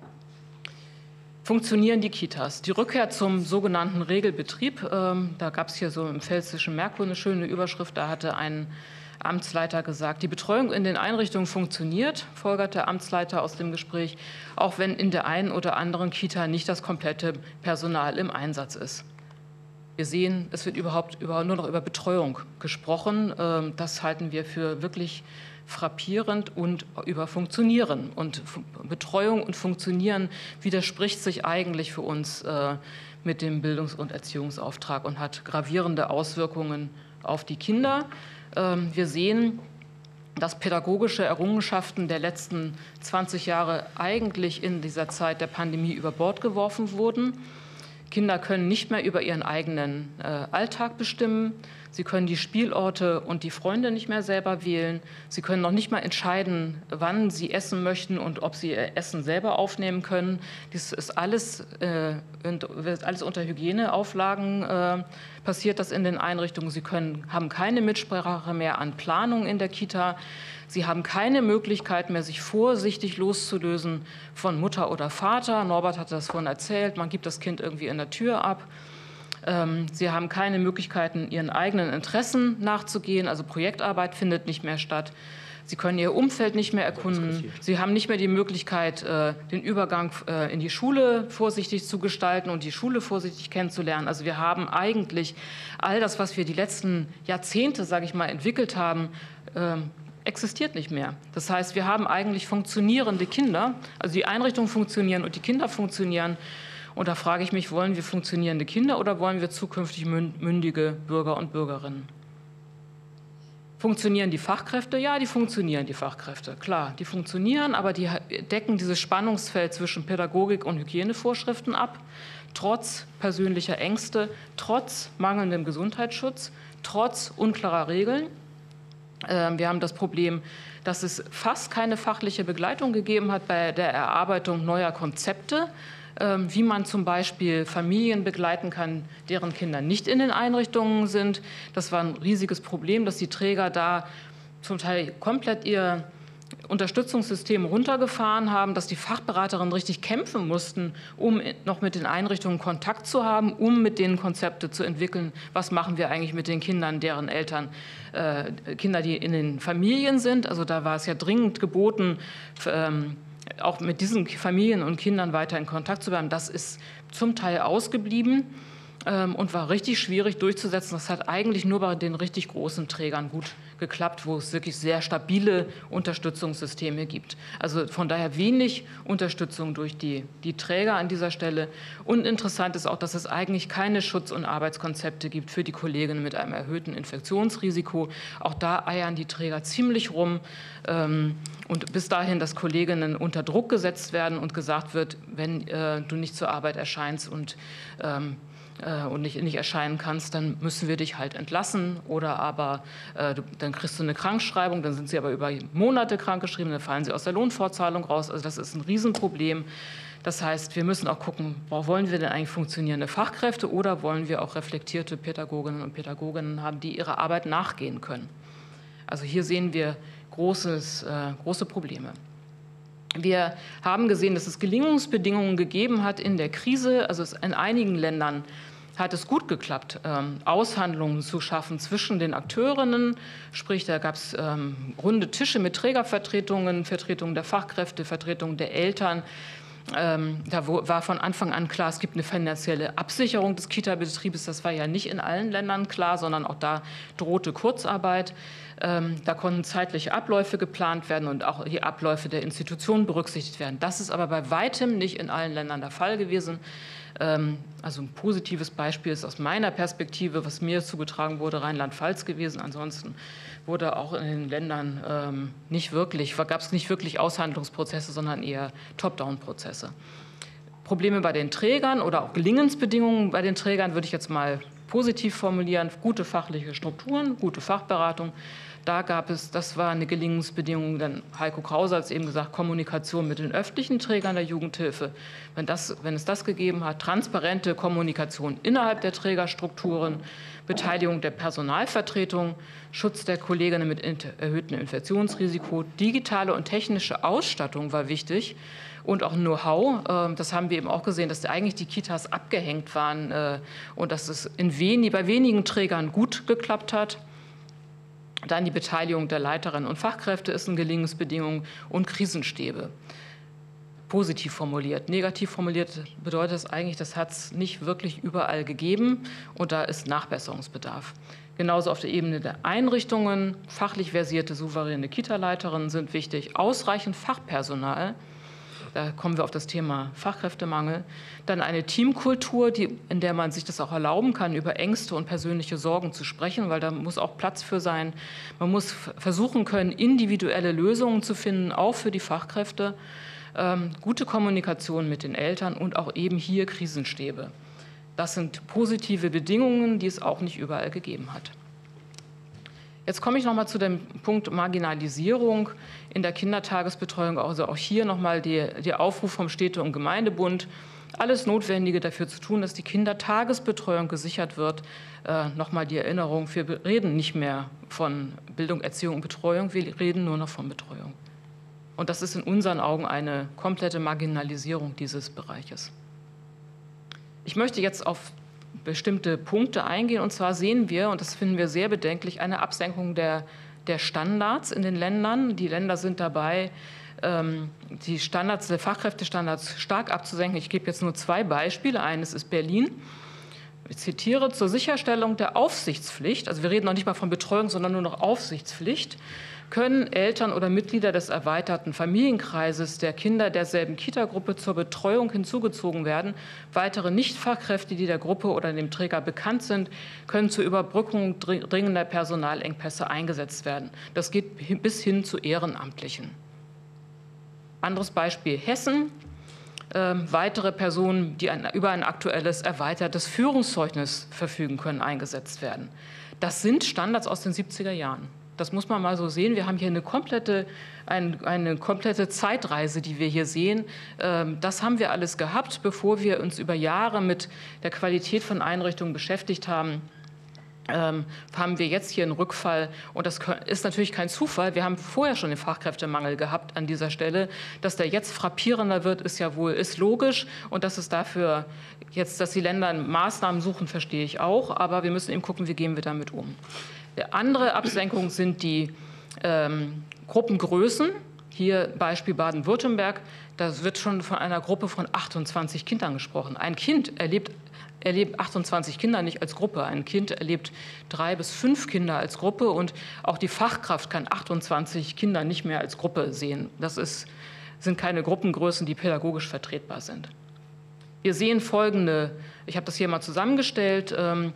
Funktionieren die Kitas? Die Rückkehr zum sogenannten Regelbetrieb, ähm, da gab es hier so im Pfälzischen Merkur eine schöne Überschrift, da hatte ein Amtsleiter gesagt, die Betreuung in den Einrichtungen funktioniert, folgert der Amtsleiter aus dem Gespräch, auch wenn in der einen oder anderen Kita nicht das komplette Personal im Einsatz ist. Wir sehen, es wird überhaupt über, nur noch über Betreuung gesprochen. Das halten wir für wirklich frappierend und über Funktionieren. Und Betreuung und Funktionieren widerspricht sich eigentlich für uns mit dem Bildungs- und Erziehungsauftrag und hat gravierende Auswirkungen auf die Kinder. Wir sehen, dass pädagogische Errungenschaften der letzten zwanzig Jahre eigentlich in dieser Zeit der Pandemie über Bord geworfen wurden. Kinder können nicht mehr über ihren eigenen äh, Alltag bestimmen. Sie können die Spielorte und die Freunde nicht mehr selber wählen. Sie können noch nicht mal entscheiden, wann sie essen möchten und ob sie ihr Essen selber aufnehmen können. Das ist alles, äh, wird alles unter Hygieneauflagen äh, passiert, das in den Einrichtungen. Sie können, haben keine Mitsprache mehr an Planung in der Kita. Sie haben keine Möglichkeit mehr, sich vorsichtig loszulösen von Mutter oder Vater. Norbert hat das vorhin erzählt, man gibt das Kind irgendwie in der Tür ab. Sie haben keine Möglichkeiten, ihren eigenen Interessen nachzugehen. Also Projektarbeit findet nicht mehr statt. Sie können ihr Umfeld nicht mehr erkunden. Sie haben nicht mehr die Möglichkeit, den Übergang in die Schule vorsichtig zu gestalten und die Schule vorsichtig kennenzulernen. Also wir haben eigentlich all das, was wir die letzten Jahrzehnte, sage ich mal, entwickelt haben, existiert nicht mehr. Das heißt, wir haben eigentlich funktionierende Kinder, also die Einrichtungen funktionieren und die Kinder funktionieren. Und da frage ich mich, wollen wir funktionierende Kinder oder wollen wir zukünftig mündige Bürger und Bürgerinnen? Funktionieren die Fachkräfte? Ja, die funktionieren, die Fachkräfte. Klar, die funktionieren, aber die decken dieses Spannungsfeld zwischen Pädagogik und Hygienevorschriften ab, trotz persönlicher Ängste, trotz mangelndem Gesundheitsschutz, trotz unklarer Regeln. Wir haben das Problem, dass es fast keine fachliche Begleitung gegeben hat bei der Erarbeitung neuer Konzepte, wie man zum Beispiel Familien begleiten kann, deren Kinder nicht in den Einrichtungen sind. Das war ein riesiges Problem, dass die Träger da zum Teil komplett ihr Unterstützungssystem runtergefahren haben, dass die Fachberaterinnen richtig kämpfen mussten, um noch mit den Einrichtungen Kontakt zu haben, um mit denen Konzepte zu entwickeln. Was machen wir eigentlich mit den Kindern, deren Eltern, äh, Kinder, die in den Familien sind? Also da war es ja dringend geboten, ähm, auch mit diesen Familien und Kindern weiter in Kontakt zu bleiben. Das ist zum Teil ausgeblieben ähm, und war richtig schwierig durchzusetzen. Das hat eigentlich nur bei den richtig großen Trägern gut geklappt, wo es wirklich sehr stabile Unterstützungssysteme gibt. Also von daher wenig Unterstützung durch die, die Träger an dieser Stelle. Und interessant ist auch, dass es eigentlich keine Schutz- und Arbeitskonzepte gibt für die Kolleginnen mit einem erhöhten Infektionsrisiko. Auch da eiern die Träger ziemlich rum. Ähm, und bis dahin, dass Kolleginnen unter Druck gesetzt werden und gesagt wird, wenn äh, du nicht zur Arbeit erscheinst und ähm, und nicht, nicht erscheinen kannst, dann müssen wir dich halt entlassen oder aber äh, du, dann kriegst du eine Krankschreibung, dann sind sie aber über Monate krankgeschrieben, dann fallen sie aus der Lohnfortzahlung raus. Also das ist ein Riesenproblem. Das heißt, wir müssen auch gucken, wollen wir denn eigentlich funktionierende Fachkräfte oder wollen wir auch reflektierte Pädagoginnen und Pädagoginnen haben, die ihrer Arbeit nachgehen können. Also hier sehen wir großes, äh, große Probleme. Wir haben gesehen, dass es Gelingungsbedingungen gegeben hat in der Krise. Also in einigen Ländern hat es gut geklappt, ähm, Aushandlungen zu schaffen zwischen den Akteurinnen. Sprich, da gab es ähm, runde Tische mit Trägervertretungen, Vertretungen der Fachkräfte, Vertretungen der Eltern. Ähm, da wo, war von Anfang an klar, es gibt eine finanzielle Absicherung des Kita-Betriebes. Das war ja nicht in allen Ländern klar, sondern auch da drohte Kurzarbeit. Ähm, da konnten zeitliche Abläufe geplant werden und auch die Abläufe der Institutionen berücksichtigt werden. Das ist aber bei weitem nicht in allen Ländern der Fall gewesen. Ähm, also ein positives Beispiel ist aus meiner Perspektive, was mir zugetragen wurde, Rheinland-Pfalz gewesen. Ansonsten wurde auch in den Ländern ähm, nicht wirklich, gab es nicht wirklich Aushandlungsprozesse, sondern eher Top-Down-Prozesse. Probleme bei den Trägern oder auch Gelingensbedingungen bei den Trägern würde ich jetzt mal positiv formulieren. Gute fachliche Strukturen, gute Fachberatung. Da gab es, das war eine Gelingensbedingung, dann Heiko Krause hat es eben gesagt, Kommunikation mit den öffentlichen Trägern der Jugendhilfe. Wenn, das, wenn es das gegeben hat, transparente Kommunikation innerhalb der Trägerstrukturen, Beteiligung der Personalvertretung, Schutz der Kolleginnen mit erhöhtem Infektionsrisiko, digitale und technische Ausstattung war wichtig und auch Know-how. Das haben wir eben auch gesehen, dass eigentlich die Kitas abgehängt waren und dass es in wenig, bei wenigen Trägern gut geklappt hat. Dann die Beteiligung der Leiterinnen und Fachkräfte ist eine Gelingensbedingung und Krisenstäbe. Positiv formuliert. Negativ formuliert bedeutet das eigentlich, das hat es nicht wirklich überall gegeben und da ist Nachbesserungsbedarf. Genauso auf der Ebene der Einrichtungen, fachlich versierte, souveräne Kita-Leiterinnen sind wichtig, ausreichend Fachpersonal. Da kommen wir auf das Thema Fachkräftemangel. Dann eine Teamkultur, die, in der man sich das auch erlauben kann, über Ängste und persönliche Sorgen zu sprechen, weil da muss auch Platz für sein. Man muss versuchen können, individuelle Lösungen zu finden, auch für die Fachkräfte. Ähm, gute Kommunikation mit den Eltern und auch eben hier Krisenstäbe. Das sind positive Bedingungen, die es auch nicht überall gegeben hat. Jetzt komme ich noch mal zu dem Punkt Marginalisierung in der Kindertagesbetreuung. Also auch hier noch mal der Aufruf vom Städte- und Gemeindebund, alles Notwendige dafür zu tun, dass die Kindertagesbetreuung gesichert wird. Äh, noch mal die Erinnerung, wir reden nicht mehr von Bildung, Erziehung und Betreuung, wir reden nur noch von Betreuung. Und das ist in unseren Augen eine komplette Marginalisierung dieses Bereiches. Ich möchte jetzt auf bestimmte Punkte eingehen. Und zwar sehen wir, und das finden wir sehr bedenklich, eine Absenkung der, der Standards in den Ländern. Die Länder sind dabei, ähm, die Standards, die Fachkräftestandards stark abzusenken. Ich gebe jetzt nur zwei Beispiele. Eines ist Berlin. Ich zitiere, zur Sicherstellung der Aufsichtspflicht, also wir reden noch nicht mal von Betreuung, sondern nur noch Aufsichtspflicht, können Eltern oder Mitglieder des erweiterten Familienkreises der Kinder derselben Kitagruppe zur Betreuung hinzugezogen werden. Weitere Nichtfachkräfte, die der Gruppe oder dem Träger bekannt sind, können zur Überbrückung dringender Personalengpässe eingesetzt werden. Das geht bis hin zu Ehrenamtlichen. Anderes Beispiel Hessen. Ähm, weitere Personen, die ein, über ein aktuelles erweitertes Führungszeugnis verfügen können, eingesetzt werden. Das sind Standards aus den siebziger Jahren. Das muss man mal so sehen. Wir haben hier eine komplette, ein, eine komplette Zeitreise, die wir hier sehen. Ähm, das haben wir alles gehabt, bevor wir uns über Jahre mit der Qualität von Einrichtungen beschäftigt haben. ähm, haben wir jetzt hier einen Rückfall. Und das ist natürlich kein Zufall. Wir haben vorher schon den Fachkräftemangel gehabt an dieser Stelle. Dass der jetzt frappierender wird, ist ja wohl ist logisch. Und dass es dafür jetzt, dass die Länder Maßnahmen suchen, verstehe ich auch. Aber wir müssen eben gucken, wie gehen wir damit um. Die andere Absenkung sind die ähm, Gruppengrößen. Hier Beispiel Baden-Württemberg. Da wird schon von einer Gruppe von achtundzwanzig Kindern gesprochen. Ein Kind erlebt erlebt achtundzwanzig Kinder nicht als Gruppe. Ein Kind erlebt drei bis fünf Kinder als Gruppe und auch die Fachkraft kann achtundzwanzig Kinder nicht mehr als Gruppe sehen. Das ist, sind keine Gruppengrößen, die pädagogisch vertretbar sind. Wir sehen folgende, ich habe das hier mal zusammengestellt,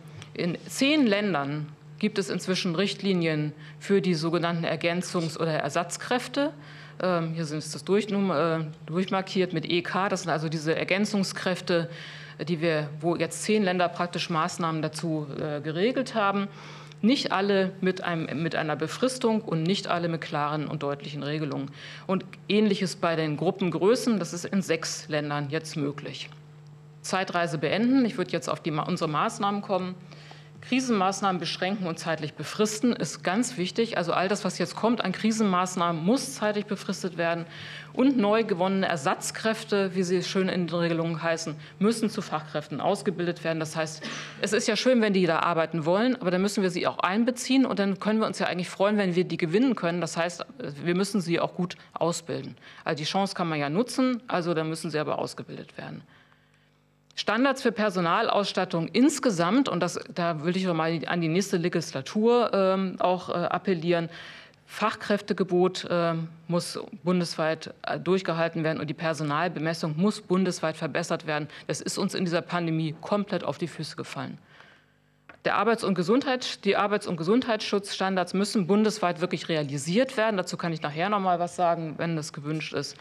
in zehn Ländern gibt es inzwischen Richtlinien für die sogenannten Ergänzungs- oder Ersatzkräfte. Hier sind es das durchmarkiert mit E K, das sind also diese Ergänzungskräfte, die wir, wo jetzt zehn Länder praktisch Maßnahmen dazu äh, geregelt haben. Nicht alle mit, einem, mit einer Befristung und nicht alle mit klaren und deutlichen Regelungen. Und Ähnliches bei den Gruppengrößen, das ist in sechs Ländern jetzt möglich. Zeitreise beenden, ich würde jetzt auf die, unsere Maßnahmen kommen. Krisenmaßnahmen beschränken und zeitlich befristen ist ganz wichtig. Also all das, was jetzt kommt an Krisenmaßnahmen, muss zeitlich befristet werden. Und neu gewonnene Ersatzkräfte, wie sie schön in den Regelungen heißen, müssen zu Fachkräften ausgebildet werden. Das heißt, es ist ja schön, wenn die da arbeiten wollen, aber dann müssen wir sie auch einbeziehen. Und dann können wir uns ja eigentlich freuen, wenn wir die gewinnen können. Das heißt, wir müssen sie auch gut ausbilden. Also die Chance kann man ja nutzen, also dann müssen sie aber ausgebildet werden. Standards für Personalausstattung insgesamt, und das, da will ich noch mal an die nächste Legislatur ähm, auch äh, appellieren, Fachkräftegebot äh, muss bundesweit äh, durchgehalten werden und die Personalbemessung muss bundesweit verbessert werden. Das ist uns in dieser Pandemie komplett auf die Füße gefallen. Der Arbeits- und Gesundheit, die Arbeits- und Gesundheitsschutzstandards müssen bundesweit wirklich realisiert werden. Dazu kann ich nachher noch mal was sagen, wenn das gewünscht ist.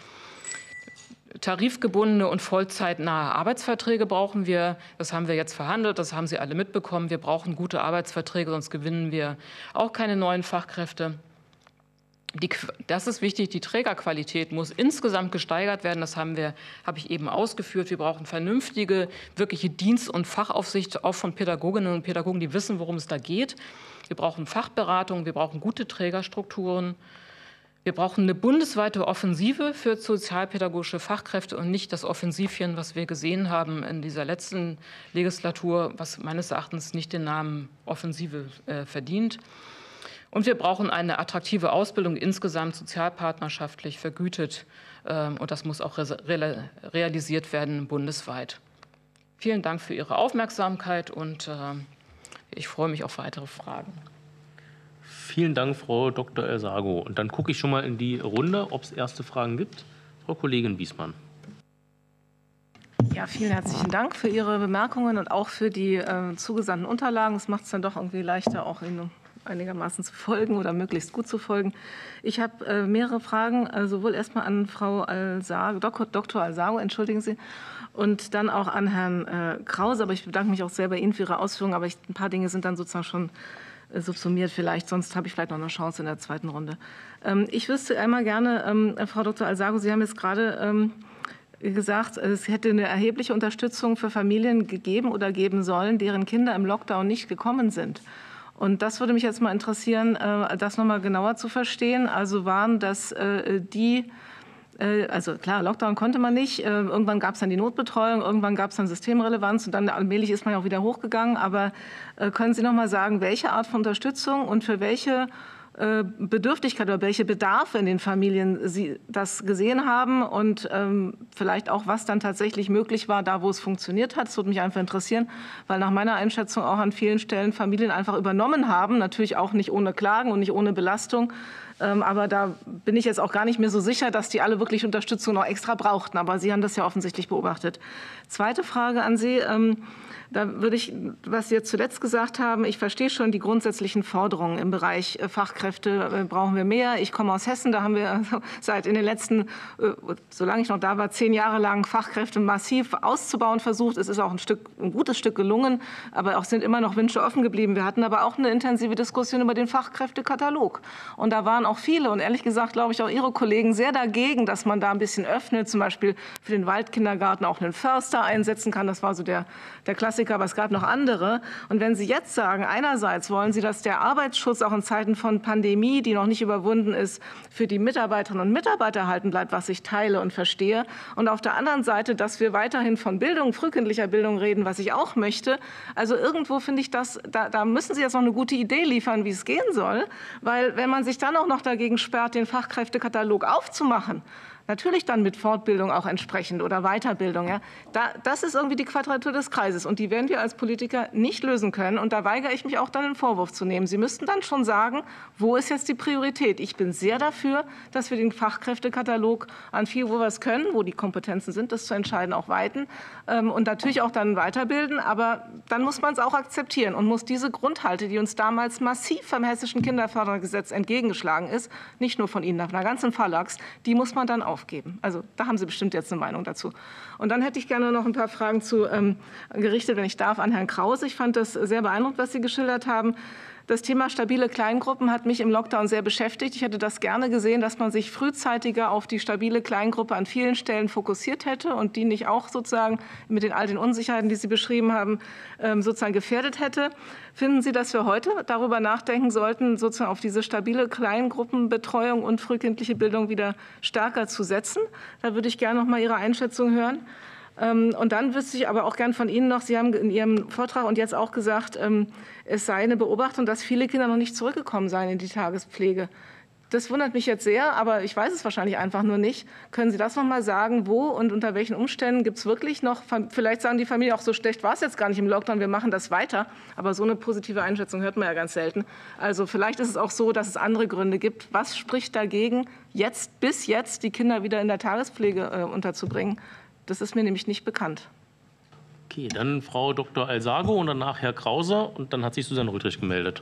Tarifgebundene und vollzeitnahe Arbeitsverträge brauchen wir. Das haben wir jetzt verhandelt, das haben Sie alle mitbekommen. Wir brauchen gute Arbeitsverträge, sonst gewinnen wir auch keine neuen Fachkräfte. Die, das ist wichtig, die Trägerqualität muss insgesamt gesteigert werden. Das haben wir, habe ich eben ausgeführt. Wir brauchen vernünftige, wirkliche Dienst- und Fachaufsicht, auch von Pädagoginnen und Pädagogen, die wissen, worum es da geht. Wir brauchen Fachberatung, wir brauchen gute Trägerstrukturen. Wir brauchen eine bundesweite Offensive für sozialpädagogische Fachkräfte und nicht das Offensivchen, was wir gesehen haben in dieser letzten Legislatur, was meines Erachtens nicht den Namen Offensive äh, verdient. Und wir brauchen eine attraktive Ausbildung, insgesamt sozialpartnerschaftlich vergütet. Äh, und das muss auch re realisiert werden bundesweit. Vielen Dank für Ihre Aufmerksamkeit und äh, ich freue mich auf weitere Fragen. Vielen Dank, Frau Doktor Elsago. Und dann gucke ich schon mal in die Runde, ob es erste Fragen gibt. Frau Kollegin Wiesmann. Ja, vielen herzlichen Dank für Ihre Bemerkungen und auch für die äh, zugesandten Unterlagen. Das macht es dann doch irgendwie leichter, auch Ihnen einigermaßen zu folgen oder möglichst gut zu folgen. Ich habe äh, mehrere Fragen, äh, sowohl erstmal an Frau Alsago, Dok Doktor Alsago, entschuldigen Sie, und dann auch an Herrn äh, Krause. Aber ich bedanke mich auch sehr bei Ihnen für Ihre Ausführungen. Aber ich, ein paar Dinge sind dann sozusagen schon subsumiert vielleicht, sonst habe ich vielleicht noch eine Chance in der zweiten Runde. Ich wüsste einmal gerne, Frau Doktor Alsago, Sie haben jetzt gerade gesagt, es hätte eine erhebliche Unterstützung für Familien gegeben oder geben sollen, deren Kinder im Lockdown nicht gekommen sind. Und das würde mich jetzt mal interessieren, das noch mal genauer zu verstehen. Also waren das die, also klar, Lockdown konnte man nicht. Irgendwann gab es dann die Notbetreuung, irgendwann gab es dann Systemrelevanz und dann allmählich ist man ja auch wieder hochgegangen. Aber können Sie noch mal sagen, welche Art von Unterstützung und für welche Bedürftigkeit oder welche Bedarfe in den Familien Sie das gesehen haben und ähm, vielleicht auch, was dann tatsächlich möglich war, da wo es funktioniert hat. Das würde mich einfach interessieren, weil nach meiner Einschätzung auch an vielen Stellen Familien einfach übernommen haben, natürlich auch nicht ohne Klagen und nicht ohne Belastung. Ähm, aber da bin ich jetzt auch gar nicht mehr so sicher, dass die alle wirklich Unterstützung noch extra brauchten. Aber Sie haben das ja offensichtlich beobachtet. Zweite Frage an Sie. Ähm, Da würde ich, was Sie jetzt zuletzt gesagt haben, ich verstehe schon die grundsätzlichen Forderungen im Bereich Fachkräfte, brauchen wir mehr. Ich komme aus Hessen, da haben wir seit in den letzten, solange ich noch da war, zehn Jahre lang Fachkräfte massiv auszubauen versucht. Es ist auch ein Stück, ein gutes Stück gelungen, aber auch sind immer noch Wünsche offen geblieben. Wir hatten aber auch eine intensive Diskussion über den Fachkräftekatalog. Und da waren auch viele und ehrlich gesagt glaube ich auch Ihre Kollegen sehr dagegen, dass man da ein bisschen öffnet, zum Beispiel für den Waldkindergarten auch einen Förster einsetzen kann. Das war so der, der Klassiker, aber es gab noch andere. Und wenn Sie jetzt sagen, einerseits wollen Sie, dass der Arbeitsschutz auch in Zeiten von Pandemie, die noch nicht überwunden ist, für die Mitarbeiterinnen und Mitarbeiter erhalten bleibt, was ich teile und verstehe. Und auf der anderen Seite, dass wir weiterhin von Bildung, frühkindlicher Bildung reden, was ich auch möchte. Also irgendwo finde ich das, da, da müssen Sie jetzt noch eine gute Idee liefern, wie es gehen soll. Weil wenn man sich dann auch noch dagegen sperrt, den Fachkräftekatalog aufzumachen, natürlich dann mit Fortbildung auch entsprechend oder Weiterbildung. Ja. Da, das ist irgendwie die Quadratur des Kreises und die werden wir als Politiker nicht lösen können. Und da weigere ich mich auch dann, einen Vorwurf zu nehmen. Sie müssten dann schon sagen, wo ist jetzt die Priorität? Ich bin sehr dafür, dass wir den Fachkräftekatalog an viel, wo wir es können, wo die Kompetenzen sind, das zu entscheiden, auch weiten ähm, und natürlich auch dann weiterbilden. Aber dann muss man es auch akzeptieren und muss diese Grundhalte, die uns damals massiv vom Hessischen Kinderfördergesetz entgegengeschlagen ist, nicht nur von Ihnen, nach einer ganzen Phalanx, die muss man dann aufgeben. Also da haben Sie bestimmt jetzt eine Meinung dazu. Und dann hätte ich gerne noch ein paar Fragen zu ähm, gerichtet, wenn ich darf, an Herrn Krause. Ich fand das sehr beeindruckend, was Sie geschildert haben. Das Thema stabile Kleingruppen hat mich im Lockdown sehr beschäftigt. Ich hätte das gerne gesehen, dass man sich frühzeitiger auf die stabile Kleingruppe an vielen Stellen fokussiert hätte und die nicht auch sozusagen mit den all den Unsicherheiten, die Sie beschrieben haben, sozusagen gefährdet hätte. Finden Sie, dass wir heute darüber nachdenken sollten, sozusagen auf diese stabile Kleingruppenbetreuung und frühkindliche Bildung wieder stärker zu setzen? Da würde ich gerne noch mal Ihre Einschätzung hören. Und dann wüsste ich aber auch gern von Ihnen noch, Sie haben in Ihrem Vortrag und jetzt auch gesagt, es sei eine Beobachtung, dass viele Kinder noch nicht zurückgekommen seien in die Tagespflege. Das wundert mich jetzt sehr, aber ich weiß es wahrscheinlich einfach nur nicht. Können Sie das noch mal sagen, wo und unter welchen Umständen gibt es wirklich noch, vielleicht sagen die Familien auch, so schlecht war es jetzt gar nicht im Lockdown, wir machen das weiter. Aber so eine positive Einschätzung hört man ja ganz selten. Also vielleicht ist es auch so, dass es andere Gründe gibt. Was spricht dagegen, jetzt bis jetzt die Kinder wieder in der Tagespflege äh, unterzubringen? Das ist mir nämlich nicht bekannt. Okay, dann Frau Doktor Alsago und danach Herr Krause und dann hat sich Susanne Rüttrich gemeldet.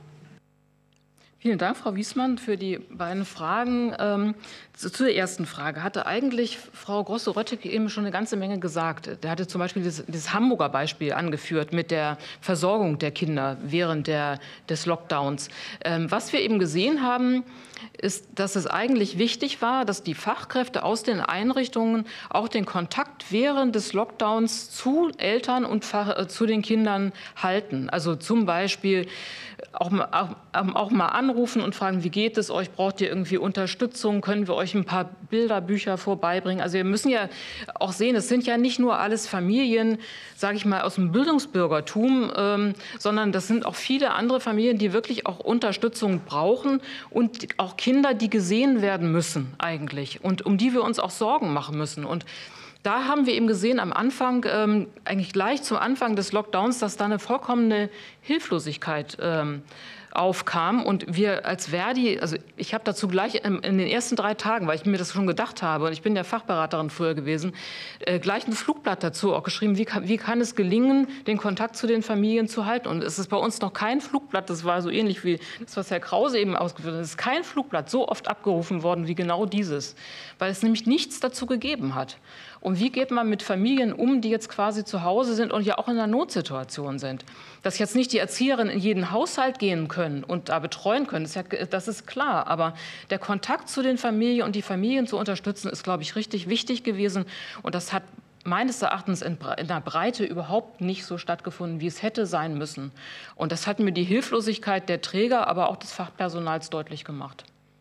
Vielen Dank, Frau Wiesmann, für die beiden Fragen. Ähm, zu, zur ersten Frage hatte eigentlich Frau Grosse-Röttke eben schon eine ganze Menge gesagt. Der hatte zum Beispiel dieses, dieses Hamburger Beispiel angeführt mit der Versorgung der Kinder während der, des Lockdowns. Ähm, was wir eben gesehen haben, ist, dass es eigentlich wichtig war, dass die Fachkräfte aus den Einrichtungen auch den Kontakt während des Lockdowns zu Eltern und Fach, zu den Kindern halten. Also zum Beispiel auch mal, auch, auch mal anrufen und fragen, wie geht es euch? Braucht ihr irgendwie Unterstützung? Können wir euch ein paar Bilderbücher vorbeibringen? Also wir müssen ja auch sehen, es sind ja nicht nur alles Familien, sage ich mal, aus dem Bildungsbürgertum, ähm, sondern das sind auch viele andere Familien, die wirklich auch Unterstützung brauchen und auch Kinder, die gesehen werden müssen eigentlich und um die wir uns auch Sorgen machen müssen. Und da haben wir eben gesehen am Anfang, ähm, eigentlich gleich zum Anfang des Lockdowns, dass da eine vollkommene Hilflosigkeit ähm, aufkam. Und wir als Verdi, also ich habe dazu gleich in den ersten drei Tagen, weil ich mir das schon gedacht habe, und ich bin ja Fachberaterin früher gewesen, äh, gleich ein Flugblatt dazu auch geschrieben, wie kann, wie kann es gelingen, den Kontakt zu den Familien zu halten. Und es ist bei uns noch kein Flugblatt, das war so ähnlich wie das, was Herr Krause eben ausgeführt hat, es ist kein Flugblatt so oft abgerufen worden wie genau dieses, weil es nämlich nichts dazu gegeben hat. Und wie geht man mit Familien um, die jetzt quasi zu Hause sind und ja auch in einer Notsituation sind? Dass jetzt nicht die Erzieherinnen in jeden Haushalt gehen können und da betreuen können, ist ja, das ist klar. Aber der Kontakt zu den Familien und die Familien zu unterstützen, ist, glaube ich, richtig wichtig gewesen. Und das hat meines Erachtens in der Breite überhaupt nicht so stattgefunden, wie es hätte sein müssen. Und das hat mir die Hilflosigkeit der Träger, aber auch des Fachpersonals deutlich gemacht.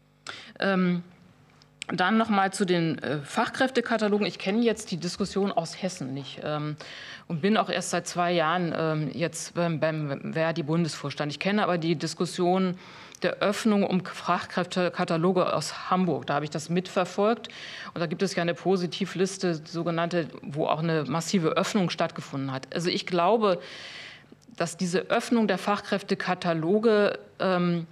Ähm, Dann noch mal zu den äh, Fachkräftekatalogen. Ich kenne jetzt die Diskussion aus Hessen nicht ähm, und bin auch erst seit zwei Jahren ähm, jetzt beim, beim Verdi-Bundesvorstand. Ich kenne aber die Diskussion der Öffnung um Fachkräftekataloge aus Hamburg. Da habe ich das mitverfolgt. Und da gibt es ja eine Positivliste, sogenannte, wo auch eine massive Öffnung stattgefunden hat. Also ich glaube, dass diese Öffnung der Fachkräftekataloge ähm,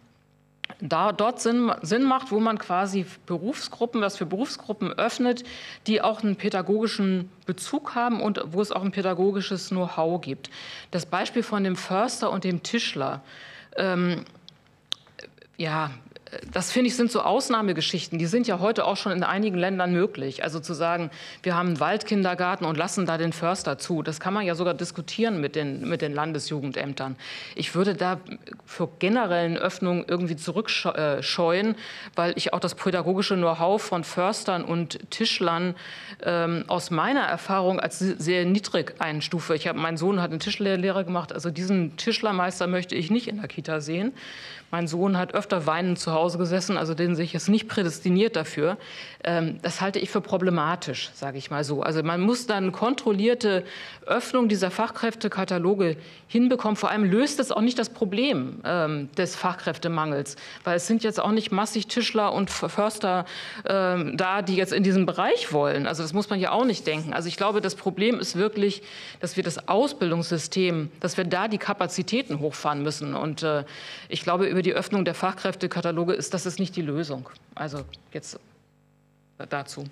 da dort Sinn, Sinn macht, wo man quasi Berufsgruppen, was für Berufsgruppen öffnet, die auch einen pädagogischen Bezug haben und wo es auch ein pädagogisches Know-how gibt. Das Beispiel von dem Förster und dem Tischler, ähm, ja, das finde ich sind so Ausnahmegeschichten, die sind ja heute auch schon in einigen Ländern möglich. Also zu sagen, wir haben einen Waldkindergarten und lassen da den Förster zu, das kann man ja sogar diskutieren mit den, mit den Landesjugendämtern. Ich würde da für generellen Öffnungen irgendwie zurückscheuen, weil ich auch das pädagogische Know-how von Förstern und Tischlern ähm, aus meiner Erfahrung als sehr niedrig einstufe. Ich habe, mein Sohn hat eine Tischlerlehre gemacht, also diesen Tischlermeister möchte ich nicht in der Kita sehen. Mein Sohn hat öfter weinend zu Hause gesessen, also den sehe ich jetzt nicht prädestiniert dafür. Das halte ich für problematisch, sage ich mal so. Also man muss dann kontrollierte Öffnung dieser Fachkräftekataloge hinbekommen. Vor allem löst es auch nicht das Problem des Fachkräftemangels, weil es sind jetzt auch nicht massig Tischler und Förster da, die jetzt in diesem Bereich wollen. Also das muss man ja auch nicht denken. Also ich glaube, das Problem ist wirklich, dass wir das Ausbildungssystem, dass wir da die Kapazitäten hochfahren müssen. Und ich glaube, über die Öffnung der Fachkräftekataloge ist das ist nicht die Lösung. Also jetzt dazu.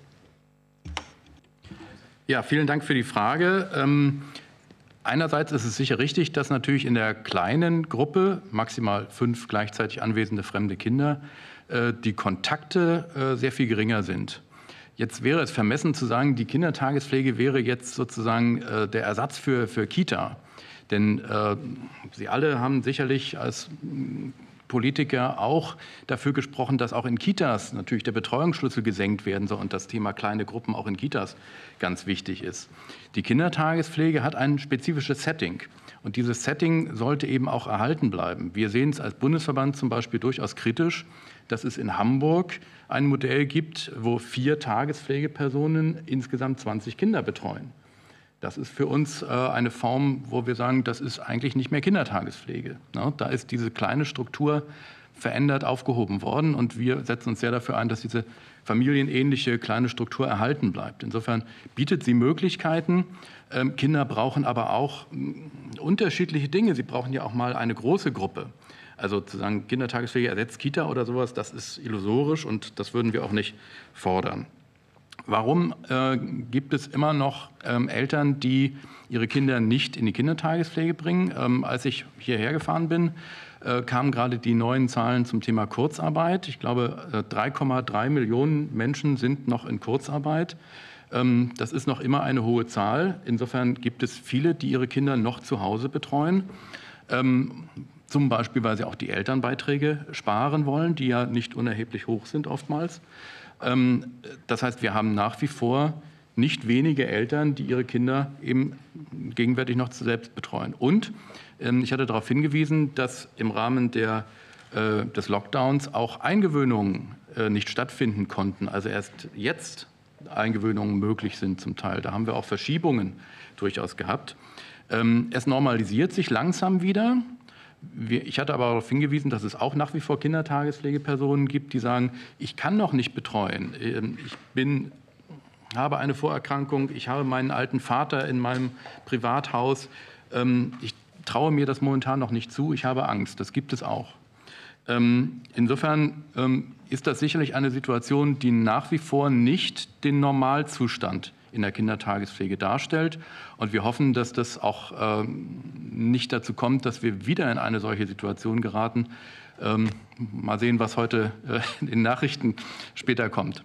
Ja, vielen Dank für die Frage. Ähm, einerseits ist es sicher richtig, dass natürlich in der kleinen Gruppe, maximal fünf gleichzeitig anwesende fremde Kinder, äh, die Kontakte äh, sehr viel geringer sind. Jetzt wäre es vermessen zu sagen, die Kindertagespflege wäre jetzt sozusagen äh, der Ersatz für, für Kita. Denn äh, Sie alle haben sicherlich als Politiker auch dafür gesprochen, dass auch in Kitas natürlich der Betreuungsschlüssel gesenkt werden soll und das Thema kleine Gruppen auch in Kitas ganz wichtig ist. Die Kindertagespflege hat ein spezifisches Setting und dieses Setting sollte eben auch erhalten bleiben. Wir sehen es als Bundesverband zum Beispiel durchaus kritisch, dass es in Hamburg ein Modell gibt, wo vier Tagespflegepersonen insgesamt zwanzig Kinder betreuen. Das ist für uns eine Form, wo wir sagen, das ist eigentlich nicht mehr Kindertagespflege. Da ist diese kleine Struktur verändert aufgehoben worden und wir setzen uns sehr dafür ein, dass diese familienähnliche kleine Struktur erhalten bleibt. Insofern bietet sie Möglichkeiten. Kinder brauchen aber auch unterschiedliche Dinge. Sie brauchen ja auch mal eine große Gruppe. Also zu sagen, Kindertagespflege ersetzt Kita oder sowas, das ist illusorisch und das würden wir auch nicht fordern. Warum äh, gibt es immer noch ähm, Eltern, die ihre Kinder nicht in die Kindertagespflege bringen? Ähm, als ich hierher gefahren bin, äh, kamen gerade die neuen Zahlen zum Thema Kurzarbeit. Ich glaube, äh, drei Komma drei Millionen Menschen sind noch in Kurzarbeit. Ähm, das ist noch immer eine hohe Zahl. Insofern gibt es viele, die ihre Kinder noch zu Hause betreuen. Ähm, zum Beispiel, weil sie auch die Elternbeiträge sparen wollen, die ja nicht unerheblich hoch sind oftmals. Das heißt, wir haben nach wie vor nicht wenige Eltern, die ihre Kinder eben gegenwärtig noch selbst betreuen. Und ich hatte darauf hingewiesen, dass im Rahmen der, des Lockdowns auch Eingewöhnungen nicht stattfinden konnten. Also erst jetzt Eingewöhnungen möglich sind zum Teil. Da haben wir auch Verschiebungen durchaus gehabt. Es normalisiert sich langsam wieder. Ich hatte aber darauf hingewiesen, dass es auch nach wie vor Kindertagespflegepersonen gibt, die sagen, ich kann noch nicht betreuen. Ich bin, habe eine Vorerkrankung, ich habe meinen alten Vater in meinem Privathaus. Ich traue mir das momentan noch nicht zu, ich habe Angst. Das gibt es auch. Insofern ist das sicherlich eine Situation, die nach wie vor nicht den Normalzustand in der Kindertagespflege darstellt. Und wir hoffen, dass das auch ähm, nicht dazu kommt, dass wir wieder in eine solche Situation geraten. Ähm, mal sehen, was heute äh, in den Nachrichten später kommt.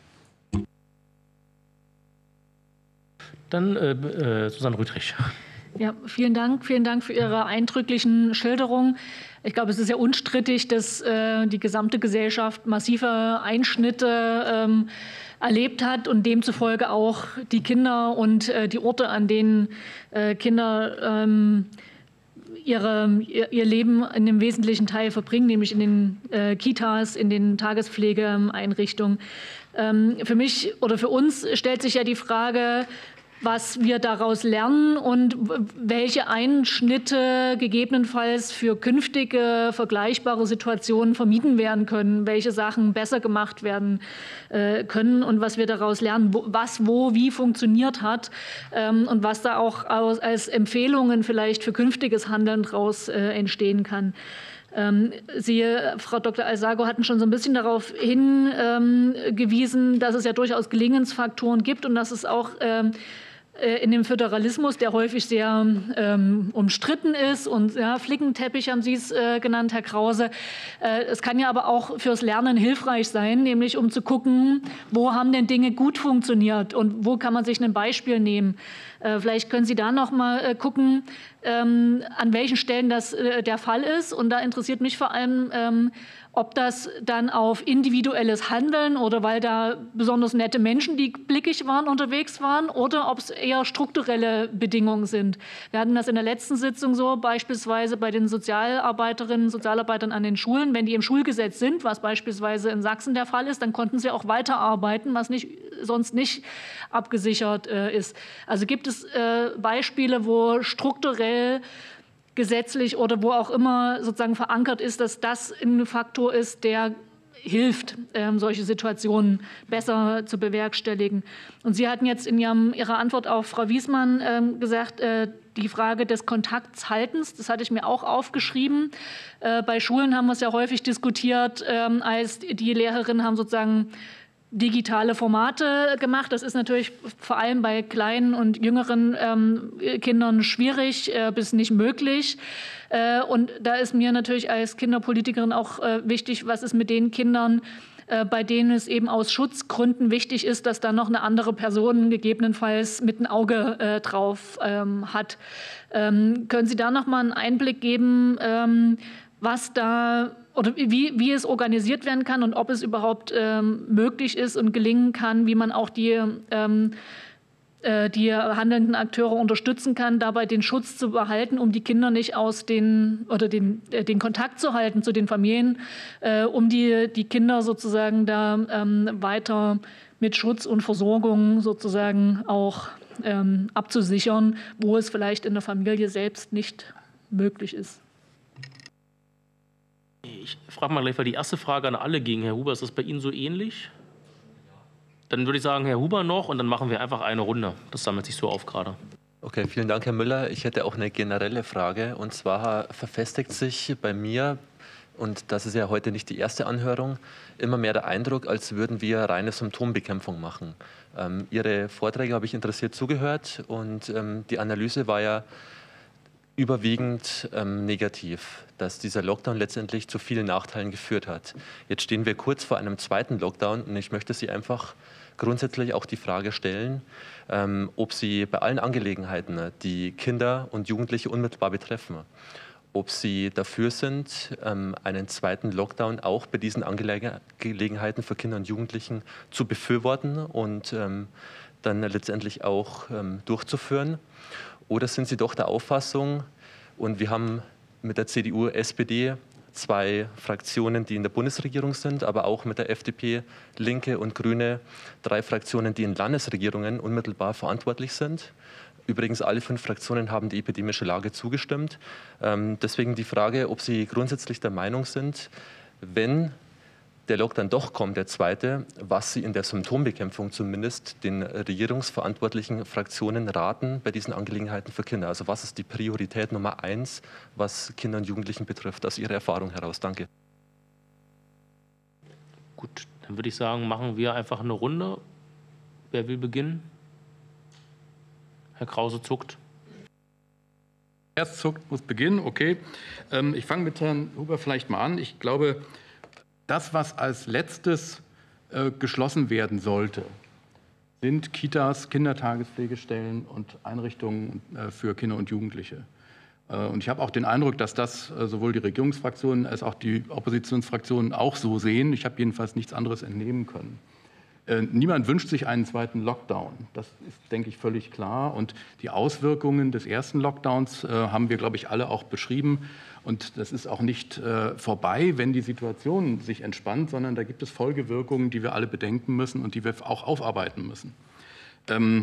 Dann äh, äh, Susanne Rüttrich. Ja, vielen Dank. Vielen Dank für Ihre eindrücklichen Schilderungen. Ich glaube, es ist ja unstrittig, dass äh, die gesamte Gesellschaft massive Einschnitte ähm, erlebt hat und demzufolge auch die Kinder und äh, die Orte, an denen äh, Kinder ähm, ihre, ihr, ihr Leben in dem wesentlichen Teil verbringen, nämlich in den äh, Kitas, in den Tagespflegeeinrichtungen. Ähm, für mich oder für uns stellt sich ja die Frage, was wir daraus lernen und welche Einschnitte gegebenenfalls für künftige vergleichbare Situationen vermieden werden können, welche Sachen besser gemacht werden äh, können und was wir daraus lernen, wo, was wo wie funktioniert hat ähm, und was da auch aus, als Empfehlungen vielleicht für künftiges Handeln daraus äh, entstehen kann. Ähm, Sie, Frau Doktor Alsago, hatten schon so ein bisschen darauf hingewiesen, ähm, dass es ja durchaus Gelingensfaktoren gibt und dass es auch ähm, in dem Föderalismus, der häufig sehr ähm, umstritten ist und ja, Flickenteppich haben Sie es äh, genannt, Herr Krause. Äh, es kann ja aber auch fürs Lernen hilfreich sein, nämlich um zu gucken, wo haben denn Dinge gut funktioniert und wo kann man sich ein Beispiel nehmen. Äh, vielleicht können Sie da noch mal äh, gucken, ähm, an welchen Stellen das äh, der Fall ist. Und da interessiert mich vor allem, ähm, ob das dann auf individuelles Handeln oder weil da besonders nette Menschen, die blickig waren, unterwegs waren oder ob es eher strukturelle Bedingungen sind. Wir hatten das in der letzten Sitzung so, beispielsweise bei den Sozialarbeiterinnen und Sozialarbeitern an den Schulen. Wenn die im Schulgesetz sind, was beispielsweise in Sachsen der Fall ist, dann konnten sie auch weiterarbeiten, was nicht, sonst nicht abgesichert äh, ist. Also gibt es äh, Beispiele, wo strukturell gesetzlich oder wo auch immer sozusagen verankert ist, dass das ein Faktor ist, der hilft, ähm, solche Situationen besser zu bewerkstelligen. Und Sie hatten jetzt in Ihrem, Ihrer Antwort auf Frau Wiesmann ähm, gesagt, äh, die Frage des Kontakthaltens, das hatte ich mir auch aufgeschrieben. Äh, bei Schulen haben wir es ja häufig diskutiert, ähm, als die Lehrerinnen haben sozusagen digitale Formate gemacht. Das ist natürlich vor allem bei kleinen und jüngeren ähm, Kindern schwierig äh, bis nicht möglich. Äh, und da ist mir natürlich als Kinderpolitikerin auch äh, wichtig, was ist mit den Kindern, äh, bei denen es eben aus Schutzgründen wichtig ist, dass da noch eine andere Person gegebenenfalls mit einem Auge äh, drauf ähm, hat. Ähm, können Sie da noch mal einen Einblick geben, ähm, was da oder wie, wie es organisiert werden kann und ob es überhaupt ähm, möglich ist und gelingen kann, wie man auch die, ähm, äh, die handelnden Akteure unterstützen kann, dabei den Schutz zu behalten, um die Kinder nicht aus den oder den, äh, den Kontakt zu halten zu den Familien, äh, um die, die Kinder sozusagen da ähm, weiter mit Schutz und Versorgung sozusagen auch ähm, abzusichern, wo es vielleicht in der Familie selbst nicht möglich ist. Ich frage mal gleich, weil die erste Frage an alle ging. Herr Huber, ist das bei Ihnen so ähnlich? Dann würde ich sagen, Herr Huber noch und dann machen wir einfach eine Runde. Das sammelt sich so auf gerade. Okay, vielen Dank, Herr Müller. Ich hätte auch eine generelle Frage. Und zwar verfestigt sich bei mir, und das ist ja heute nicht die erste Anhörung, immer mehr der Eindruck, als würden wir reine Symptombekämpfung machen. Ähm, Ihre Vorträge habe ich interessiert zugehört und ähm, die Analyse war ja überwiegend ähm, negativ, dass dieser Lockdown letztendlich zu vielen Nachteilen geführt hat. Jetzt stehen wir kurz vor einem zweiten Lockdown und ich möchte Sie einfach grundsätzlich auch die Frage stellen, ähm, ob Sie bei allen Angelegenheiten, die Kinder und Jugendliche unmittelbar betreffen, ob Sie dafür sind, ähm, einen zweiten Lockdown auch bei diesen Angelegenheiten für Kinder und Jugendlichen zu befürworten und ähm, dann letztendlich auch ähm, durchzuführen. Oder sind Sie doch der Auffassung, und wir haben mit der C D U, S P D zwei Fraktionen, die in der Bundesregierung sind, aber auch mit der F D P, Linke und Grüne drei Fraktionen, die in Landesregierungen unmittelbar verantwortlich sind. Übrigens, alle fünf Fraktionen haben die epidemische Lage zugestimmt. Ähm, deswegen die Frage, ob Sie grundsätzlich der Meinung sind, wenn der Lockdown doch kommt, der zweite, was Sie in der Symptombekämpfung zumindest den regierungsverantwortlichen Fraktionen raten bei diesen Angelegenheiten für Kinder. Also was ist die Priorität Nummer eins, was Kinder und Jugendlichen betrifft, aus Ihrer Erfahrung heraus? Danke. Gut, dann würde ich sagen, machen wir einfach eine Runde. Wer will beginnen? Herr Krause zuckt. Erst zuckt, muss beginnen, okay. Ähm, ich fange mit Herrn Huber vielleicht mal an. Ich glaube, das, was als letztes äh, geschlossen werden sollte, sind Kitas, Kindertagespflegestellen und Einrichtungen äh, für Kinder und Jugendliche. Äh, und ich habe auch den Eindruck, dass das äh, sowohl die Regierungsfraktionen als auch die Oppositionsfraktionen auch so sehen. Ich habe jedenfalls nichts anderes entnehmen können. Äh, niemand wünscht sich einen zweiten Lockdown. Das ist, denke ich, völlig klar. Und die Auswirkungen des ersten Lockdowns äh, haben wir, glaube ich, alle auch beschrieben. Und das ist auch nicht äh, vorbei, wenn die Situation sich entspannt, sondern da gibt es Folgewirkungen, die wir alle bedenken müssen und die wir auch aufarbeiten müssen. Ähm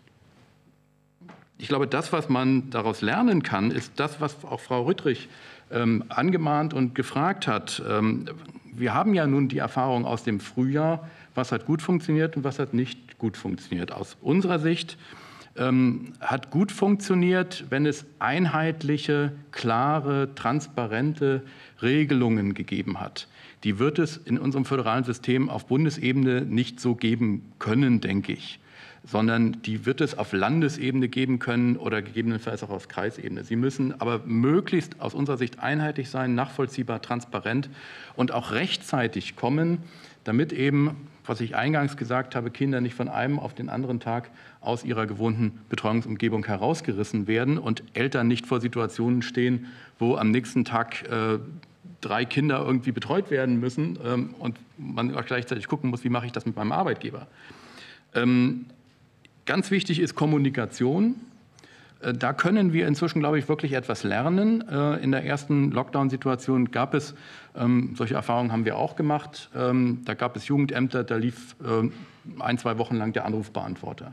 ich glaube, das, was man daraus lernen kann, ist das, was auch Frau Rüttrich ähm, angemahnt und gefragt hat. Ähm wir haben ja nun die Erfahrung aus dem Frühjahr, was hat gut funktioniert und was hat nicht gut funktioniert. Aus unserer Sicht Ähm, hat gut funktioniert, wenn es einheitliche, klare, transparente Regelungen gegeben hat. Die wird es in unserem föderalen System auf Bundesebene nicht so geben können, denke ich. sondern die wird es auf Landesebene geben können oder gegebenenfalls auch auf Kreisebene. Sie müssen aber möglichst aus unserer Sicht einheitlich sein, nachvollziehbar, transparent und auch rechtzeitig kommen, damit eben, was ich eingangs gesagt habe, Kinder nicht von einem auf den anderen Tag aus ihrer gewohnten Betreuungsumgebung herausgerissen werden und Eltern nicht vor Situationen stehen, wo am nächsten Tag äh, drei Kinder irgendwie betreut werden müssen ähm, und man auch gleichzeitig gucken muss, wie mache ich das mit meinem Arbeitgeber. Ähm, Ganz wichtig ist Kommunikation. Da können wir inzwischen, glaube ich, wirklich etwas lernen. In der ersten Lockdown-Situation gab es, solche Erfahrungen haben wir auch gemacht, da gab es Jugendämter, da lief ein, zwei Wochen lang der Anrufbeantworter.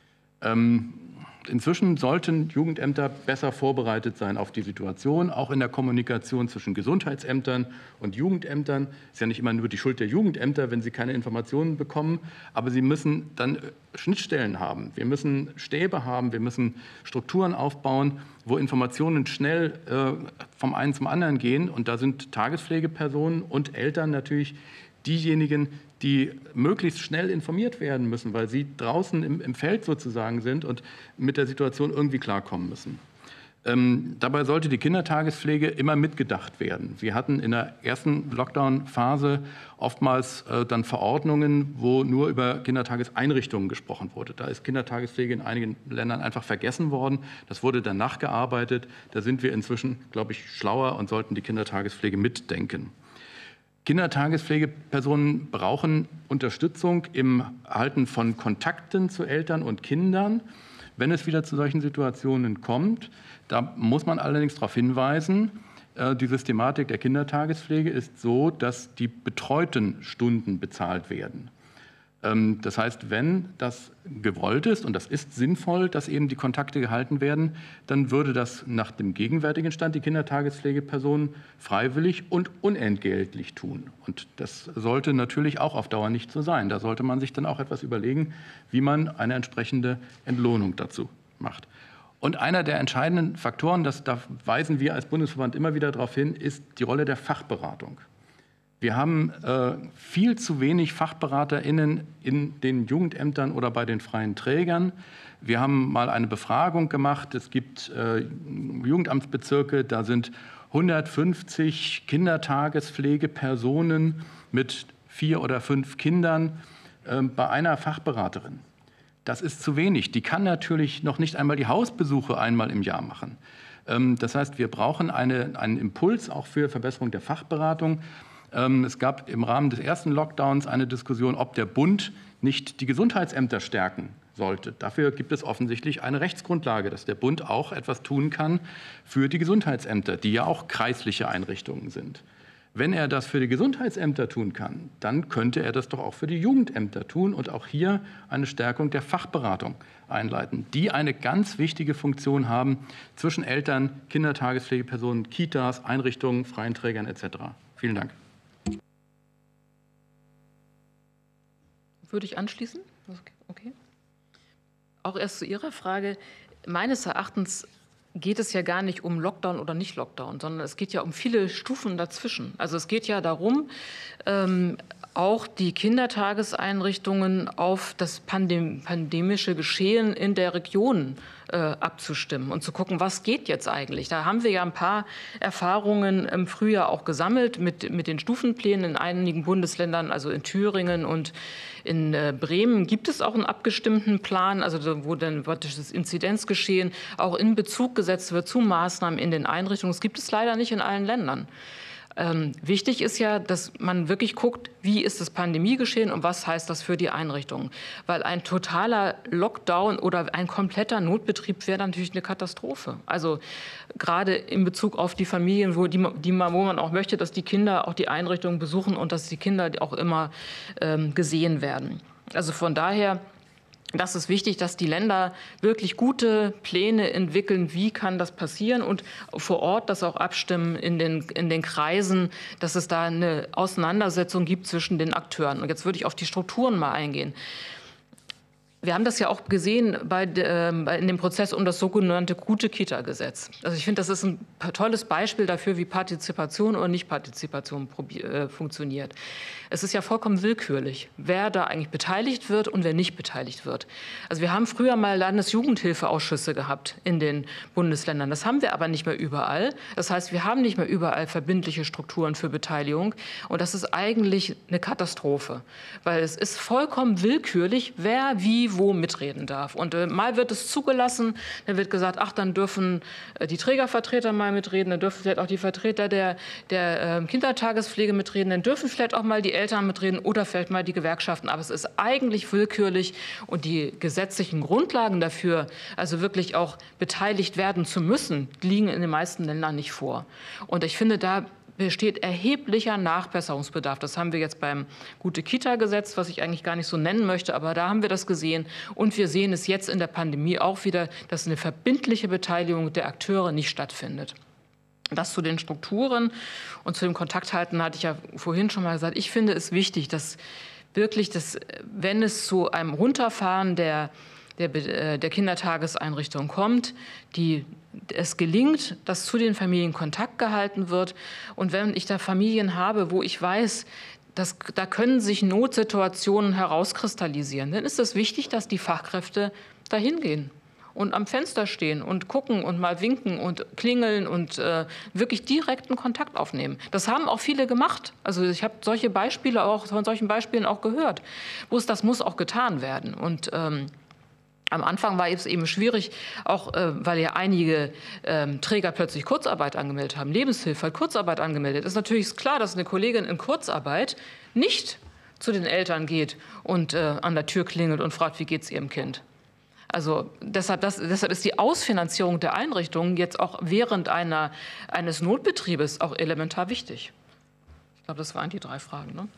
Inzwischen sollten Jugendämter besser vorbereitet sein auf die Situation, auch in der Kommunikation zwischen Gesundheitsämtern und Jugendämtern. Es ist ja nicht immer nur die Schuld der Jugendämter, wenn sie keine Informationen bekommen, aber sie müssen dann Schnittstellen haben. Wir müssen Stäbe haben, wir müssen Strukturen aufbauen, wo Informationen schnell äh, vom einen zum anderen gehen. Und da sind Tagespflegepersonen und Eltern natürlich diejenigen, die möglichst schnell informiert werden müssen, weil sie draußen im, im Feld sozusagen sind und mit der Situation irgendwie klarkommen müssen. Ähm, dabei sollte die Kindertagespflege immer mitgedacht werden. Wir hatten in der ersten Lockdown-Phase oftmals äh, dann Verordnungen, wo nur über Kindertageseinrichtungen gesprochen wurde. Da ist Kindertagespflege in einigen Ländern einfach vergessen worden. Das wurde dann nachgearbeitet. Da sind wir inzwischen, glaube ich, schlauer und sollten die Kindertagespflege mitdenken. Kindertagespflegepersonen brauchen Unterstützung im Erhalten von Kontakten zu Eltern und Kindern, wenn es wieder zu solchen Situationen kommt. Da muss man allerdings darauf hinweisen, die Systematik der Kindertagespflege ist so, dass die betreuten Stunden bezahlt werden. Das heißt, wenn das gewollt ist, und das ist sinnvoll, dass eben die Kontakte gehalten werden, dann würde das nach dem gegenwärtigen Stand die Kindertagespflegeperson freiwillig und unentgeltlich tun. Und das sollte natürlich auch auf Dauer nicht so sein. Da sollte man sich dann auch etwas überlegen, wie man eine entsprechende Entlohnung dazu macht. Und einer der entscheidenden Faktoren, das, da weisen wir als Bundesverband immer wieder darauf hin, ist die Rolle der Fachberatung. Wir haben äh, viel zu wenig FachberaterInnen in den Jugendämtern oder bei den freien Trägern. Wir haben mal eine Befragung gemacht. Es gibt äh, Jugendamtsbezirke, da sind hundertfünfzig Kindertagespflegepersonen mit vier oder fünf Kindern äh, bei einer Fachberaterin. Das ist zu wenig. Die kann natürlich noch nicht einmal die Hausbesuche einmal im Jahr machen. Ähm, das heißt, wir brauchen eine, einen Impuls auch für Verbesserung der Fachberatung. Es gab im Rahmen des ersten Lockdowns eine Diskussion, ob der Bund nicht die Gesundheitsämter stärken sollte. Dafür gibt es offensichtlich eine Rechtsgrundlage, dass der Bund auch etwas tun kann für die Gesundheitsämter, die ja auch kreisliche Einrichtungen sind. Wenn er das für die Gesundheitsämter tun kann, dann könnte er das doch auch für die Jugendämter tun und auch hier eine Stärkung der Fachberatung einleiten, die eine ganz wichtige Funktion haben zwischen Eltern, Kindertagespflegepersonen, Kitas, Einrichtungen, freien Trägern et cetera. Vielen Dank. Würde ich anschließen? Okay. Auch erst zu Ihrer Frage. Meines Erachtens geht es ja gar nicht um Lockdown oder nicht Lockdown, sondern es geht ja um viele Stufen dazwischen. Also es geht ja darum, ähm, auch die Kindertageseinrichtungen auf das Pandem- pandemische Geschehen in der Region äh, abzustimmen und zu gucken, was geht jetzt eigentlich. Da haben wir ja ein paar Erfahrungen im Frühjahr auch gesammelt mit, mit den Stufenplänen in einigen Bundesländern, also in Thüringen und in äh, Bremen gibt es auch einen abgestimmten Plan, also wo dann das Inzidenzgeschehen auch in Bezug gesetzt wird zu Maßnahmen in den Einrichtungen. Das gibt es leider nicht in allen Ländern. Ähm, wichtig ist ja, dass man wirklich guckt, wie ist das Pandemiegeschehen und was heißt das für die Einrichtungen. Weil ein totaler Lockdown oder ein kompletter Notbetrieb wäre natürlich eine Katastrophe. Also gerade in Bezug auf die Familien, wo, die, die, wo man auch möchte, dass die Kinder auch die Einrichtungen besuchen und dass die Kinder auch immer ähm, gesehen werden. Also von daher... Das ist wichtig, dass die Länder wirklich gute Pläne entwickeln, wie kann das passieren und vor Ort das auch abstimmen in den, in den Kreisen, dass es da eine Auseinandersetzung gibt zwischen den Akteuren. Und jetzt würde ich auf die Strukturen mal eingehen. Wir haben das ja auch gesehen bei, äh, in dem Prozess um das sogenannte Gute-Kita-Gesetz. Also ich finde, das ist ein tolles Beispiel dafür, wie Partizipation oder Nichtpartizipation äh, funktioniert. Es ist ja vollkommen willkürlich, wer da eigentlich beteiligt wird und wer nicht beteiligt wird. Also wir haben früher mal Landesjugendhilfeausschüsse gehabt in den Bundesländern. Das haben wir aber nicht mehr überall. Das heißt, wir haben nicht mehr überall verbindliche Strukturen für Beteiligung. Und das ist eigentlich eine Katastrophe, weil es ist vollkommen willkürlich, wer wie wo mitreden darf. Und äh, mal wird es zugelassen, dann wird gesagt, ach, dann dürfen äh, die Trägervertreter mal mitreden, dann dürfen vielleicht auch die Vertreter der, der äh, Kindertagespflege mitreden, dann dürfen vielleicht auch mal die Eltern mitreden oder vielleicht mal die Gewerkschaften. Aber es ist eigentlich willkürlich und die gesetzlichen Grundlagen dafür, also wirklich auch beteiligt werden zu müssen, liegen in den meisten Ländern nicht vor. Und ich finde, da besteht erheblicher Nachbesserungsbedarf. Das haben wir jetzt beim Gute-Kita-Gesetz, was ich eigentlich gar nicht so nennen möchte, aber da haben wir das gesehen. Und wir sehen es jetzt in der Pandemie auch wieder, dass eine verbindliche Beteiligung der Akteure nicht stattfindet. Das zu den Strukturen und zu dem Kontakthalten hatte ich ja vorhin schon mal gesagt. Ich finde es wichtig, dass wirklich, dass, wenn es zu einem Runterfahren der Der, der Kindertageseinrichtung kommt, die es gelingt, dass zu den Familien Kontakt gehalten wird. Und wenn ich da Familien habe, wo ich weiß, dass, da können sich Notsituationen herauskristallisieren, dann ist es wichtig, dass die Fachkräfte dahin gehen und am Fenster stehen und gucken und mal winken und klingeln und äh, wirklich direkten Kontakt aufnehmen. Das haben auch viele gemacht. Also ich habe solche Beispiele auch, von solchen Beispielen auch gehört, wo es das muss auch getan werden. Und ähm, am Anfang war es eben schwierig, auch äh, weil ja einige ähm, Träger plötzlich Kurzarbeit angemeldet haben. Lebenshilfe hat Kurzarbeit angemeldet. Es ist natürlich klar, dass eine Kollegin in Kurzarbeit nicht zu den Eltern geht und äh, an der Tür klingelt und fragt, wie geht es ihrem Kind. Also deshalb, das, deshalb ist die Ausfinanzierung der Einrichtungen jetzt auch während einer, eines Notbetriebes auch elementar wichtig. Ich glaube, das waren die drei Fragen, ne?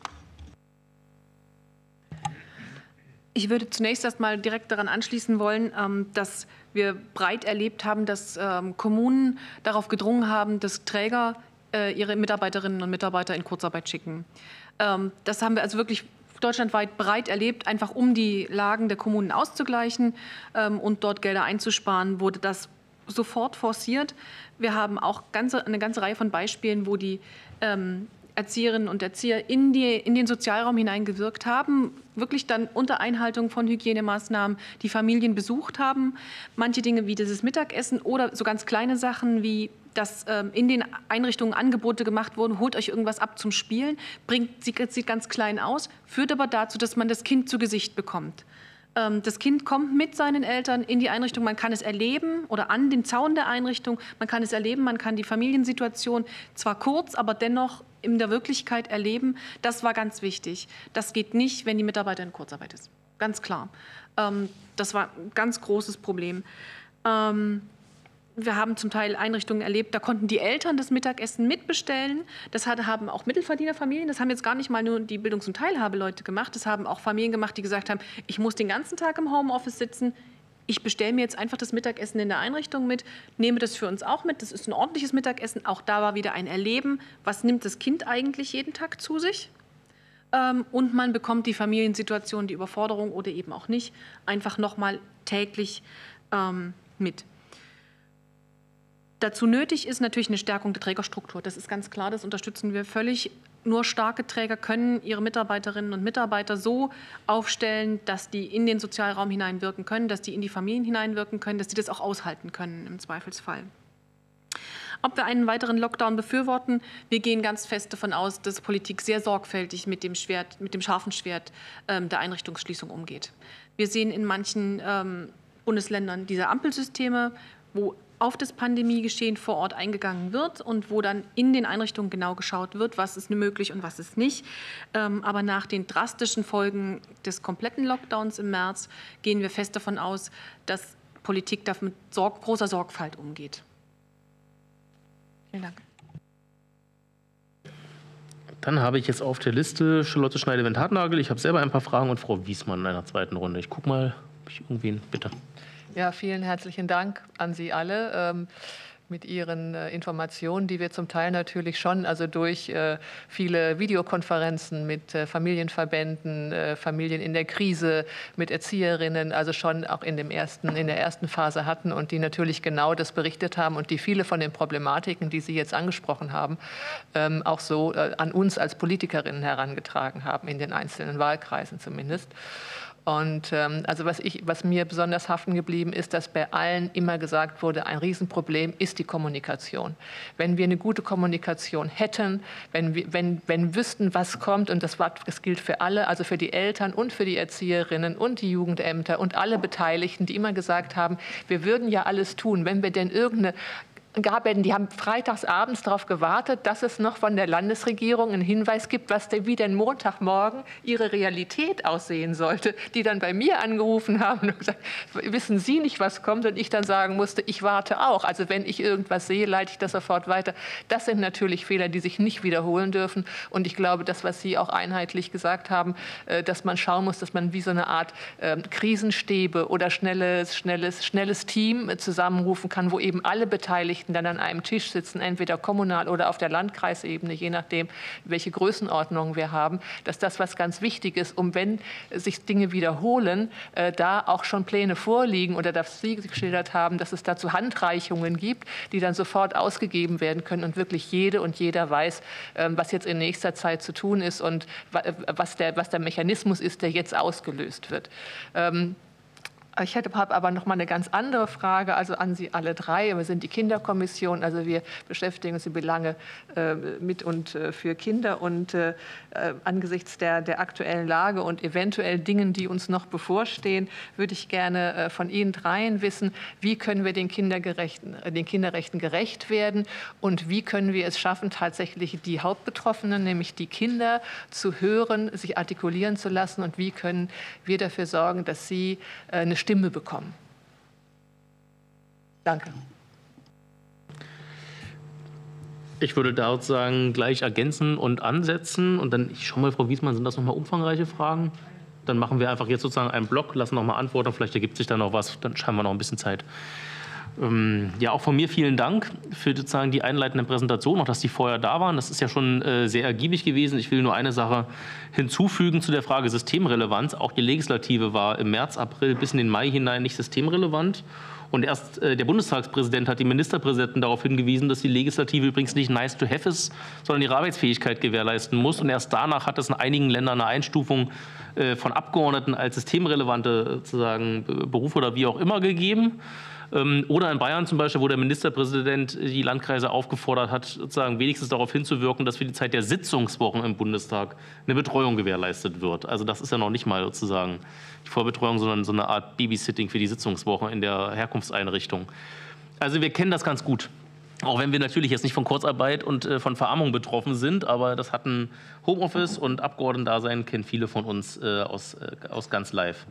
Ich würde zunächst erst mal direkt daran anschließen wollen, dass wir breit erlebt haben, dass Kommunen darauf gedrungen haben, dass Träger ihre Mitarbeiterinnen und Mitarbeiter in Kurzarbeit schicken. Das haben wir also wirklich deutschlandweit breit erlebt, einfach um die Lagen der Kommunen auszugleichen und dort Gelder einzusparen, wurde das sofort forciert. Wir haben auch ganze, eine ganze Reihe von Beispielen, wo die Erzieherinnen und Erzieher in, die, in den Sozialraum hineingewirkt haben, wirklich dann unter Einhaltung von Hygienemaßnahmen die Familien besucht haben. Manche Dinge wie dieses Mittagessen oder so ganz kleine Sachen wie, dass ähm, in den Einrichtungen Angebote gemacht wurden, holt euch irgendwas ab zum Spielen, bringt, sieht, sieht ganz klein aus, führt aber dazu, dass man das Kind zu Gesicht bekommt. Das Kind kommt mit seinen Eltern in die Einrichtung, man kann es erleben oder an den Zaun der Einrichtung, man kann es erleben, man kann die Familiensituation zwar kurz, aber dennoch in der Wirklichkeit erleben. Das war ganz wichtig. Das geht nicht, wenn die Mitarbeiterin in Kurzarbeit ist. Ganz klar. Das war ein ganz großes Problem. Wir haben zum Teil Einrichtungen erlebt, da konnten die Eltern das Mittagessen mitbestellen. Das haben auch Mittelverdienerfamilien, das haben jetzt gar nicht mal nur die Bildungs- und Teilhabeleute gemacht, das haben auch Familien gemacht, die gesagt haben, ich muss den ganzen Tag im Homeoffice sitzen, ich bestelle mir jetzt einfach das Mittagessen in der Einrichtung mit, nehme das für uns auch mit, das ist ein ordentliches Mittagessen. Auch da war wieder ein Erleben, was nimmt das Kind eigentlich jeden Tag zu sich? Und man bekommt die Familiensituation, die Überforderung oder eben auch nicht, einfach nochmal täglich mit. Dazu nötig ist natürlich eine Stärkung der Trägerstruktur. Das ist ganz klar, das unterstützen wir völlig. Nur starke Träger können ihre Mitarbeiterinnen und Mitarbeiter so aufstellen, dass die in den Sozialraum hineinwirken können, dass die in die Familien hineinwirken können, dass die das auch aushalten können im Zweifelsfall. Ob wir einen weiteren Lockdown befürworten, wir gehen ganz fest davon aus, dass Politik sehr sorgfältig mit dem, Schwert, mit dem scharfen Schwert ähm, der Einrichtungsschließung umgeht. Wir sehen in manchen ähm, Bundesländern diese Ampelsysteme, wo auf das Pandemiegeschehen vor Ort eingegangen wird und wo dann in den Einrichtungen genau geschaut wird, was ist möglich und was ist nicht. Aber nach den drastischen Folgen des kompletten Lockdowns im März gehen wir fest davon aus, dass Politik da mit Sorg- großer Sorgfalt umgeht. Vielen Dank. Dann habe ich jetzt auf der Liste Charlotte Schneide-Wendt-Hartnagel. Ich habe selber ein paar Fragen und Frau Wiesmann in einer zweiten Runde. Ich gucke mal, ob ich irgendwen bitte. Ja, vielen herzlichen Dank an Sie alle. mit Ihren äh, Informationen, die wir zum Teil natürlich schon, also durch äh, viele Videokonferenzen mit äh, Familienverbänden, äh, Familien in der Krise, mit Erzieherinnen, also schon auch in, dem ersten, in der ersten Phase hatten und die natürlich genau das berichtet haben und die viele von den Problematiken, die Sie jetzt angesprochen haben, ähm, auch so äh, an uns als Politikerinnen herangetragen haben, in den einzelnen Wahlkreisen zumindest. Und ähm, also was, ich, was mir besonders haften geblieben ist, dass bei allen immer gesagt wurde, ein Riesenproblem ist die Kommunikation. Wenn wir eine gute Kommunikation hätten, wenn wir wenn, wenn wüssten, was kommt, und das, war, das gilt für alle, also für die Eltern und für die Erzieherinnen und die Jugendämter und alle Beteiligten, die immer gesagt haben, wir würden ja alles tun, wenn wir denn irgendeine gab, die haben freitags abends darauf gewartet, dass es noch von der Landesregierung einen Hinweis gibt, was denn wie denn Montagmorgen ihre Realität aussehen sollte, die dann bei mir angerufen haben und gesagt, wissen Sie nicht, was kommt? Und ich dann sagen musste, ich warte auch. Also wenn ich irgendwas sehe, leite ich das sofort weiter. Das sind natürlich Fehler, die sich nicht wiederholen dürfen. Und ich glaube, das, was Sie auch einheitlich gesagt haben, dass man schauen muss, dass man wie so eine Art Krisenstäbe oder schnelles, schnelles, schnelles Team zusammenrufen kann, wo eben alle Beteiligten dann an einem Tisch sitzen, entweder kommunal oder auf der Landkreisebene, je nachdem, welche Größenordnung wir haben, dass das was ganz wichtig ist, um wenn sich Dinge wiederholen, äh, da auch schon Pläne vorliegen oder dass Sie geschildert haben, dass es dazu Handreichungen gibt, die dann sofort ausgegeben werden können und wirklich jede und jeder weiß, äh, was jetzt in nächster Zeit zu tun ist und was der, was der Mechanismus ist, der jetzt ausgelöst wird. Ähm, Ich habe aber noch mal eine ganz andere Frage, also an Sie alle drei. Wir sind die Kinderkommission, also wir beschäftigen uns über Belange äh, mit und äh, für Kinder. Und äh, angesichts der, der aktuellen Lage und eventuell Dingen, die uns noch bevorstehen, würde ich gerne äh, von Ihnen dreien wissen, wie können wir den, Kindergerechten, äh, den Kinderrechten gerecht werden und wie können wir es schaffen, tatsächlich die Hauptbetroffenen, nämlich die Kinder, zu hören, sich artikulieren zu lassen und wie können wir dafür sorgen, dass sie äh, eine Stimme bekommen. Danke. Ich würde da sozusagen gleich ergänzen und ansetzen. Und dann, ich schaue mal, Frau Wiesmann, sind das nochmal umfangreiche Fragen? Dann machen wir einfach jetzt sozusagen einen Block, lassen nochmal antworten. Vielleicht ergibt sich da noch was, dann haben wir noch ein bisschen Zeit. Ähm, ja, auch von mir vielen Dank für sozusagen die einleitende Präsentation, auch dass die vorher da waren. Das ist ja schon äh, sehr ergiebig gewesen. Ich will nur eine Sache hinzufügen zu der Frage Systemrelevanz. Auch die Legislative war im März, April bis in den Mai hinein nicht systemrelevant. Und erst äh, der Bundestagspräsident hat die Ministerpräsidenten darauf hingewiesen, dass die Legislative übrigens nicht nice to have ist, sondern ihre Arbeitsfähigkeit gewährleisten muss. Und erst danach hat es in einigen Ländern eine Einstufung äh, von Abgeordneten als systemrelevante sozusagen, Berufe oder wie auch immer gegeben. Oder in Bayern zum Beispiel, wo der Ministerpräsident die Landkreise aufgefordert hat, sozusagen wenigstens darauf hinzuwirken, dass für die Zeit der Sitzungswochen im Bundestag eine Betreuung gewährleistet wird. Also das ist ja noch nicht mal sozusagen die Vorbetreuung, sondern so eine Art Babysitting für die Sitzungswochen in der Herkunftseinrichtung. Also wir kennen das ganz gut. Auch wenn wir natürlich jetzt nicht von Kurzarbeit und von Verarmung betroffen sind, aber das hatten Homeoffice und Abgeordnetendasein kennen viele von uns aus, aus ganz live.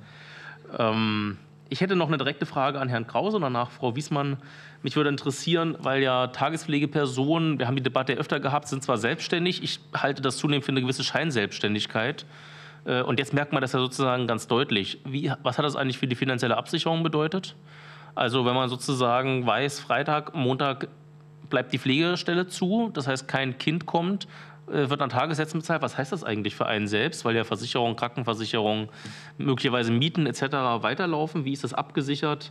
Ähm, Ich hätte noch eine direkte Frage an Herrn Krause und danach Frau Wiesmann. Mich würde interessieren, weil ja Tagespflegepersonen, wir haben die Debatte öfter gehabt, sind zwar selbstständig, ich halte das zunehmend für eine gewisse Scheinselbstständigkeit. Und jetzt merkt man das ja sozusagen ganz deutlich. Wie, was hat das eigentlich für die finanzielle Absicherung bedeutet? Also wenn man sozusagen weiß, Freitag, Montag bleibt die Pflegestelle zu, das heißt kein Kind kommt, wird an Tagessätzen bezahlt. Was heißt das eigentlich für einen selbst? Weil ja Versicherung, Krankenversicherung, möglicherweise Mieten et cetera weiterlaufen. Wie ist das abgesichert?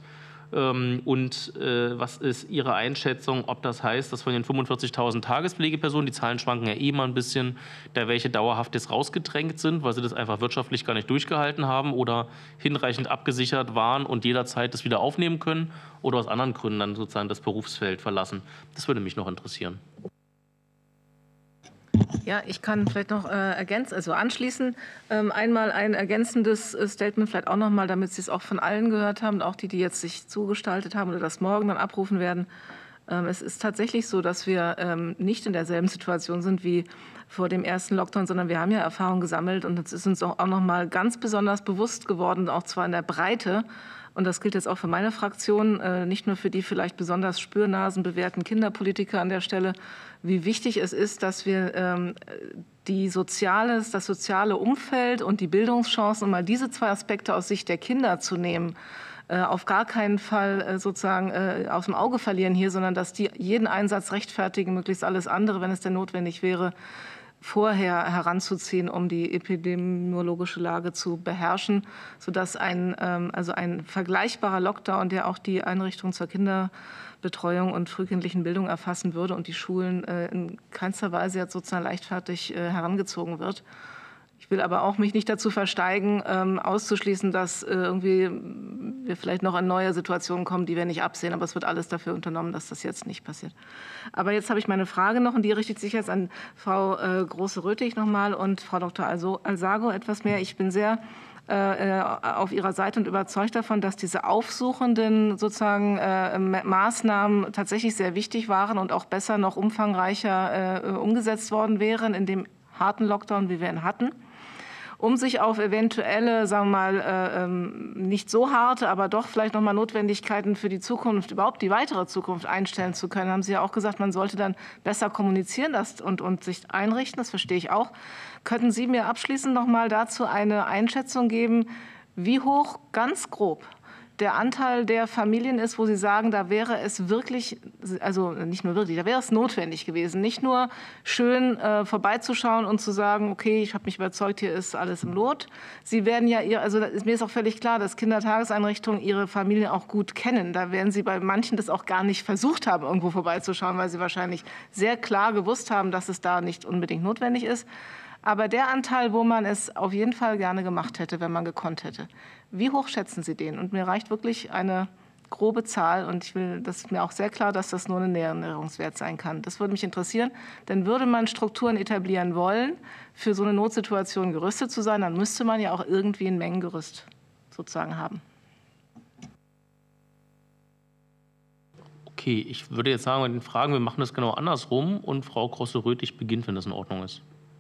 Und was ist Ihre Einschätzung, ob das heißt, dass von den fünfundvierzigtausend Tagespflegepersonen, die Zahlen schwanken ja eh mal ein bisschen, da welche dauerhaft jetzt rausgedrängt sind, weil sie das einfach wirtschaftlich gar nicht durchgehalten haben oder hinreichend abgesichert waren und jederzeit das wieder aufnehmen können oder aus anderen Gründen dann sozusagen das Berufsfeld verlassen? Das würde mich noch interessieren. Ja, ich kann vielleicht noch äh, ergänzen, also anschließen. Ähm, einmal ein ergänzendes äh, Statement, vielleicht auch noch mal, damit Sie es auch von allen gehört haben, auch die, die jetzt sich zugestaltet haben oder das morgen dann abrufen werden. Ähm, es ist tatsächlich so, dass wir ähm, nicht in derselben Situation sind wie vor dem ersten Lockdown, sondern wir haben ja Erfahrung gesammelt und es ist uns auch, auch noch mal ganz besonders bewusst geworden, auch zwar in der Breite. Und das gilt jetzt auch für meine Fraktion, äh, nicht nur für die vielleicht besonders spürnasenbewehrten Kinderpolitiker an der Stelle, wie wichtig es ist, dass wir ähm, die Soziales, das soziale Umfeld und die Bildungschancen, um mal diese zwei Aspekte aus Sicht der Kinder zu nehmen, auf gar keinen Fall sozusagen aus dem Auge verlieren hier, sondern dass die jeden Einsatz rechtfertigen, möglichst alles andere, wenn es denn notwendig wäre, vorher heranzuziehen, um die epidemiologische Lage zu beherrschen, sodass ein, also ein vergleichbarer Lockdown, der auch die Einrichtungen zur Kinderbetreuung und frühkindlichen Bildung erfassen würde und die Schulen in keinster Weise jetzt sozusagen leichtfertig herangezogen wird. Ich will aber auch mich nicht dazu versteigen, ähm, auszuschließen, dass äh, irgendwie wir vielleicht noch in neue Situationen kommen, die wir nicht absehen. Aber es wird alles dafür unternommen, dass das jetzt nicht passiert. Aber jetzt habe ich meine Frage noch, und die richtet sich jetzt an Frau äh, Große-Röthig nochmal und Frau Doktor Alsago etwas mehr. Ich bin sehr äh, auf Ihrer Seite und überzeugt davon, dass diese aufsuchenden sozusagen äh, Maßnahmen tatsächlich sehr wichtig waren und auch besser noch umfangreicher äh, umgesetzt worden wären in dem harten Lockdown, wie wir ihn hatten, um sich auf eventuelle, sagen wir mal, äh, nicht so harte, aber doch vielleicht noch mal Notwendigkeiten für die Zukunft, überhaupt die weitere Zukunft einstellen zu können. Haben Sie ja auch gesagt, man sollte dann besser kommunizieren das und, und sich einrichten, das verstehe ich auch. Könnten Sie mir abschließend noch mal dazu eine Einschätzung geben, wie hoch, ganz grob, der Anteil der Familien ist, wo Sie sagen, da wäre es wirklich, also nicht nur wirklich, da wäre es notwendig gewesen, nicht nur schön äh, vorbeizuschauen und zu sagen, okay, ich habe mich überzeugt, hier ist alles im Lot. Sie werden ja, ihr, also mir ist auch völlig klar, dass Kindertageseinrichtungen ihre Familien auch gut kennen. Da werden Sie bei manchen das auch gar nicht versucht haben, irgendwo vorbeizuschauen, weil Sie wahrscheinlich sehr klar gewusst haben, dass es da nicht unbedingt notwendig ist. Aber der Anteil, wo man es auf jeden Fall gerne gemacht hätte, wenn man gekonnt hätte, wie hoch schätzen Sie den? Und mir reicht wirklich eine grobe Zahl. Und ich will, das ist mir auch sehr klar, dass das nur ein Näherungswert sein kann. Das würde mich interessieren. Denn würde man Strukturen etablieren wollen, für so eine Notsituation gerüstet zu sein, dann müsste man ja auch irgendwie ein Mengengerüst sozusagen haben. Okay, ich würde jetzt sagen, bei den Fragen, wir machen das genau andersrum. Und Frau Große-Röthig beginnt, wenn das in Ordnung ist.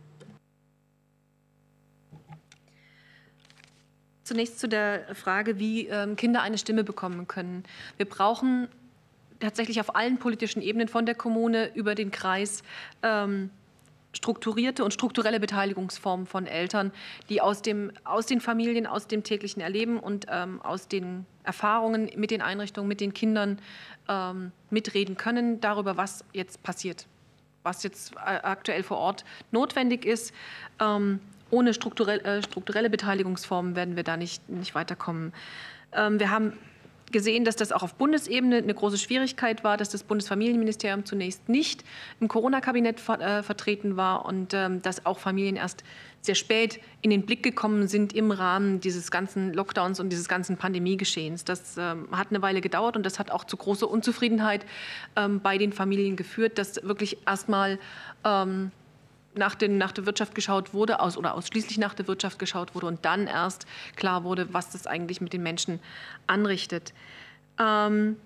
Zunächst zu der Frage, wie ähm, Kinder eine Stimme bekommen können. Wir brauchen tatsächlich auf allen politischen Ebenen von der Kommune über den Kreis ähm, strukturierte und strukturelle Beteiligungsformen von Eltern, die aus, dem, aus den Familien, aus dem täglichen Erleben und ähm, aus den Erfahrungen mit den Einrichtungen, mit den Kindern ähm, mitreden können darüber, was jetzt passiert, was jetzt aktuell vor Ort notwendig ist. Ähm, Ohne strukturelle, äh, strukturelle Beteiligungsformen werden wir da nicht, nicht weiterkommen. Ähm, wir haben gesehen, dass das auch auf Bundesebene eine große Schwierigkeit war, dass das Bundesfamilienministerium zunächst nicht im Corona-Kabinett ver äh, vertreten war und ähm, dass auch Familien erst sehr spät in den Blick gekommen sind im Rahmen dieses ganzen Lockdowns und dieses ganzen Pandemiegeschehens. Das ähm, hat eine Weile gedauert und das hat auch zu großer Unzufriedenheit ähm, bei den Familien geführt, dass wirklich erstmal ähm, Nach, den, nach der Wirtschaft geschaut wurde, aus, oder ausschließlich nach der Wirtschaft geschaut wurde und dann erst klar wurde, was das eigentlich mit den Menschen anrichtet. Ähm,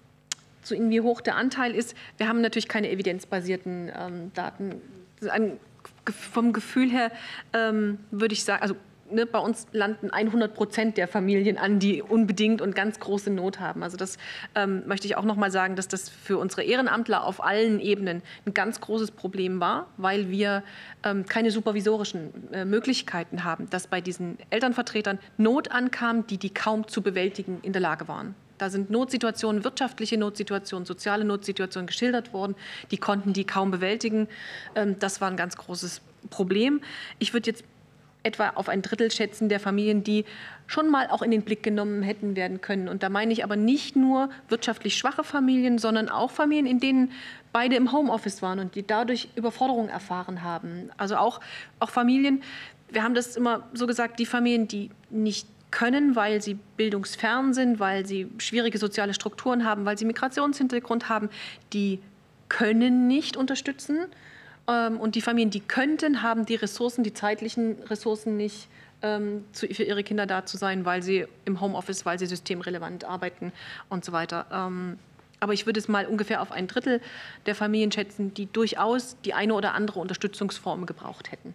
zu Ihnen, wie hoch der Anteil ist, wir haben natürlich keine evidenzbasierten ähm, Daten. Ein, vom Gefühl her ähm, würde ich sagen, also Ne, bei uns landen hundert Prozent der Familien an, die unbedingt und ganz große Not haben. Also das ähm, möchte ich auch noch mal sagen, dass das für unsere Ehrenamtler auf allen Ebenen ein ganz großes Problem war, weil wir ähm, keine supervisorischen äh, Möglichkeiten haben, dass bei diesen Elternvertretern Not ankam, die die kaum zu bewältigen in der Lage waren. Da sind Notsituationen, wirtschaftliche Notsituationen, soziale Notsituationen geschildert worden, die konnten die kaum bewältigen. Ähm, das war ein ganz großes Problem. Ich würde jetzt etwa auf ein Drittel schätzen der Familien, die schon mal auch in den Blick genommen hätten werden können. Und da meine ich aber nicht nur wirtschaftlich schwache Familien, sondern auch Familien, in denen beide im Homeoffice waren und die dadurch Überforderung erfahren haben. Also auch, auch Familien, wir haben das immer so gesagt, die Familien, die nicht können, weil sie bildungsfern sind, weil sie schwierige soziale Strukturen haben, weil sie Migrationshintergrund haben, die können nicht unterstützen. Und die Familien, die könnten, haben die Ressourcen, die zeitlichen Ressourcen nicht, ähm, zu, für ihre Kinder da zu sein, weil sie im Homeoffice, weil sie systemrelevant arbeiten und so weiter. Ähm, aber ich würde es mal ungefähr auf ein Drittel der Familien schätzen, die durchaus die eine oder andere Unterstützungsform gebraucht hätten.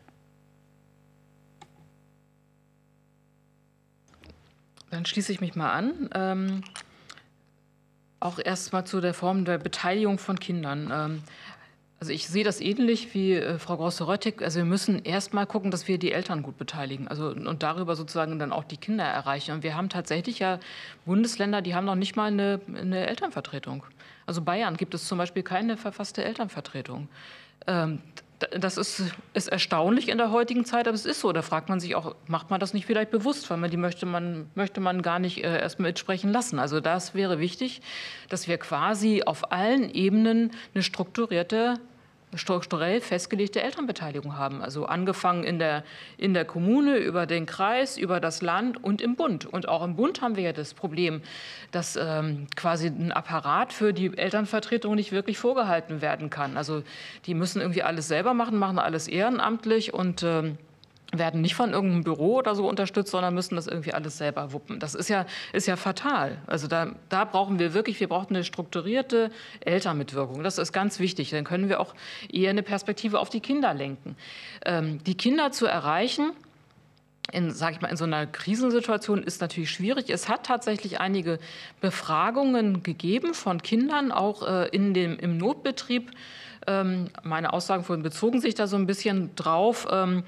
Dann schließe ich mich mal an. Ähm, auch erst mal zu der Form der Beteiligung von Kindern. Ähm, Also ich sehe das ähnlich wie äh, Frau Grosse-Röttig. Also wir müssen erst mal gucken, dass wir die Eltern gut beteiligen, also und darüber sozusagen dann auch die Kinder erreichen. Und wir haben tatsächlich ja Bundesländer, die haben noch nicht mal eine, eine Elternvertretung. Also Bayern gibt es zum Beispiel keine verfasste Elternvertretung. Ähm, Das ist, ist erstaunlich in der heutigen Zeit, aber es ist so. Da fragt man sich auch, macht man das nicht vielleicht bewusst, weil man die möchte man, möchte man gar nicht äh, erst mitsprechen lassen. Also das wäre wichtig, dass wir quasi auf allen Ebenen eine strukturierte, strukturell festgelegte Elternbeteiligung haben. Also angefangen in der, in der Kommune, über den Kreis, über das Land und im Bund. Und auch im Bund haben wir ja das Problem, dass ähm, quasi ein Apparat für die Elternvertretung nicht wirklich vorgehalten werden kann. Also die müssen irgendwie alles selber machen, machen alles ehrenamtlich und ähm, werden nicht von irgendeinem Büro oder so unterstützt, sondern müssen das irgendwie alles selber wuppen. Das ist ja, ist ja fatal. Also da, da brauchen wir wirklich, wir brauchen eine strukturierte Elternmitwirkung. Das ist ganz wichtig. Dann können wir auch eher eine Perspektive auf die Kinder lenken. Ähm, die Kinder zu erreichen, in, sag ich mal, in so einer Krisensituation ist natürlich schwierig. Es hat tatsächlich einige Befragungen gegeben von Kindern, auch äh, in dem, im Notbetrieb. Ähm, meine Aussagen vorhin bezogen sich da so ein bisschen drauf. Ähm,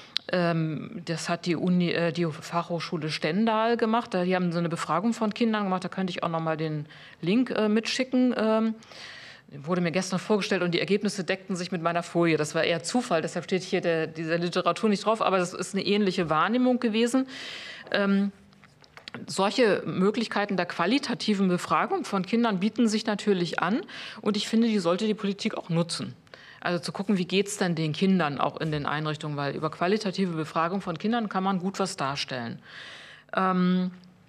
Das hat die, Uni, die Fachhochschule Stendal gemacht. Die haben so eine Befragung von Kindern gemacht. Da könnte ich auch noch mal den Link mitschicken. Wurde mir gestern vorgestellt und die Ergebnisse deckten sich mit meiner Folie. Das war eher Zufall, deshalb steht hier der, dieser Literatur nicht drauf. Aber das ist eine ähnliche Wahrnehmung gewesen. Ähm, solche Möglichkeiten der qualitativen Befragung von Kindern bieten sich natürlich an. Und ich finde, die sollte die Politik auch nutzen. Also zu gucken, wie geht es denn den Kindern auch in den Einrichtungen, weil über qualitative Befragung von Kindern kann man gut was darstellen. Ähm,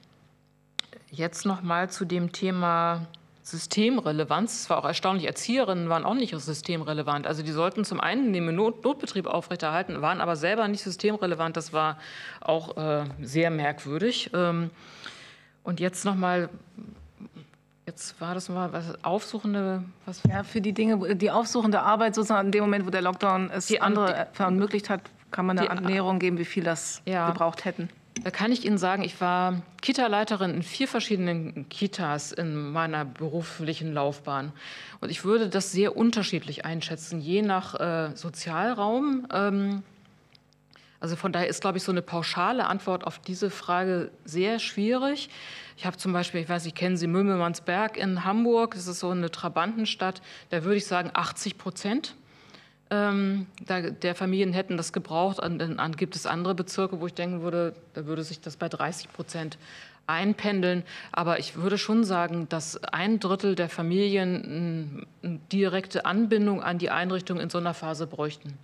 jetzt noch mal zu dem Thema Systemrelevanz. Es war auch erstaunlich, Erzieherinnen waren auch nicht systemrelevant. Also die sollten zum einen den Not Notbetrieb aufrechterhalten, waren aber selber nicht systemrelevant. Das war auch äh, sehr merkwürdig. Ähm, und jetzt noch mal... Jetzt war das mal was aufsuchende, was ja, für die Dinge, die aufsuchende Arbeit sozusagen in dem Moment, wo der Lockdown es die andere verunmöglicht hat, kann man eine Annäherung geben, wie viel das ja, gebraucht hätten. Da kann ich Ihnen sagen, ich war Kita-Leiterin in vier verschiedenen Kitas in meiner beruflichen Laufbahn. Und ich würde das sehr unterschiedlich einschätzen, je nach äh, Sozialraum. Ähm, Also von daher ist, glaube ich, so eine pauschale Antwort auf diese Frage sehr schwierig. Ich habe zum Beispiel, ich weiß nicht, kennen Sie Mümmelmannsberg in Hamburg? Das ist so eine Trabantenstadt. Da würde ich sagen, achtzig Prozent ähm, der Familien hätten das gebraucht. Dann an, gibt es andere Bezirke, wo ich denken würde, da würde sich das bei dreißig Prozent einpendeln. Aber ich würde schon sagen, dass ein Drittel der Familien eine direkte Anbindung an die Einrichtung in so einer Phase bräuchten.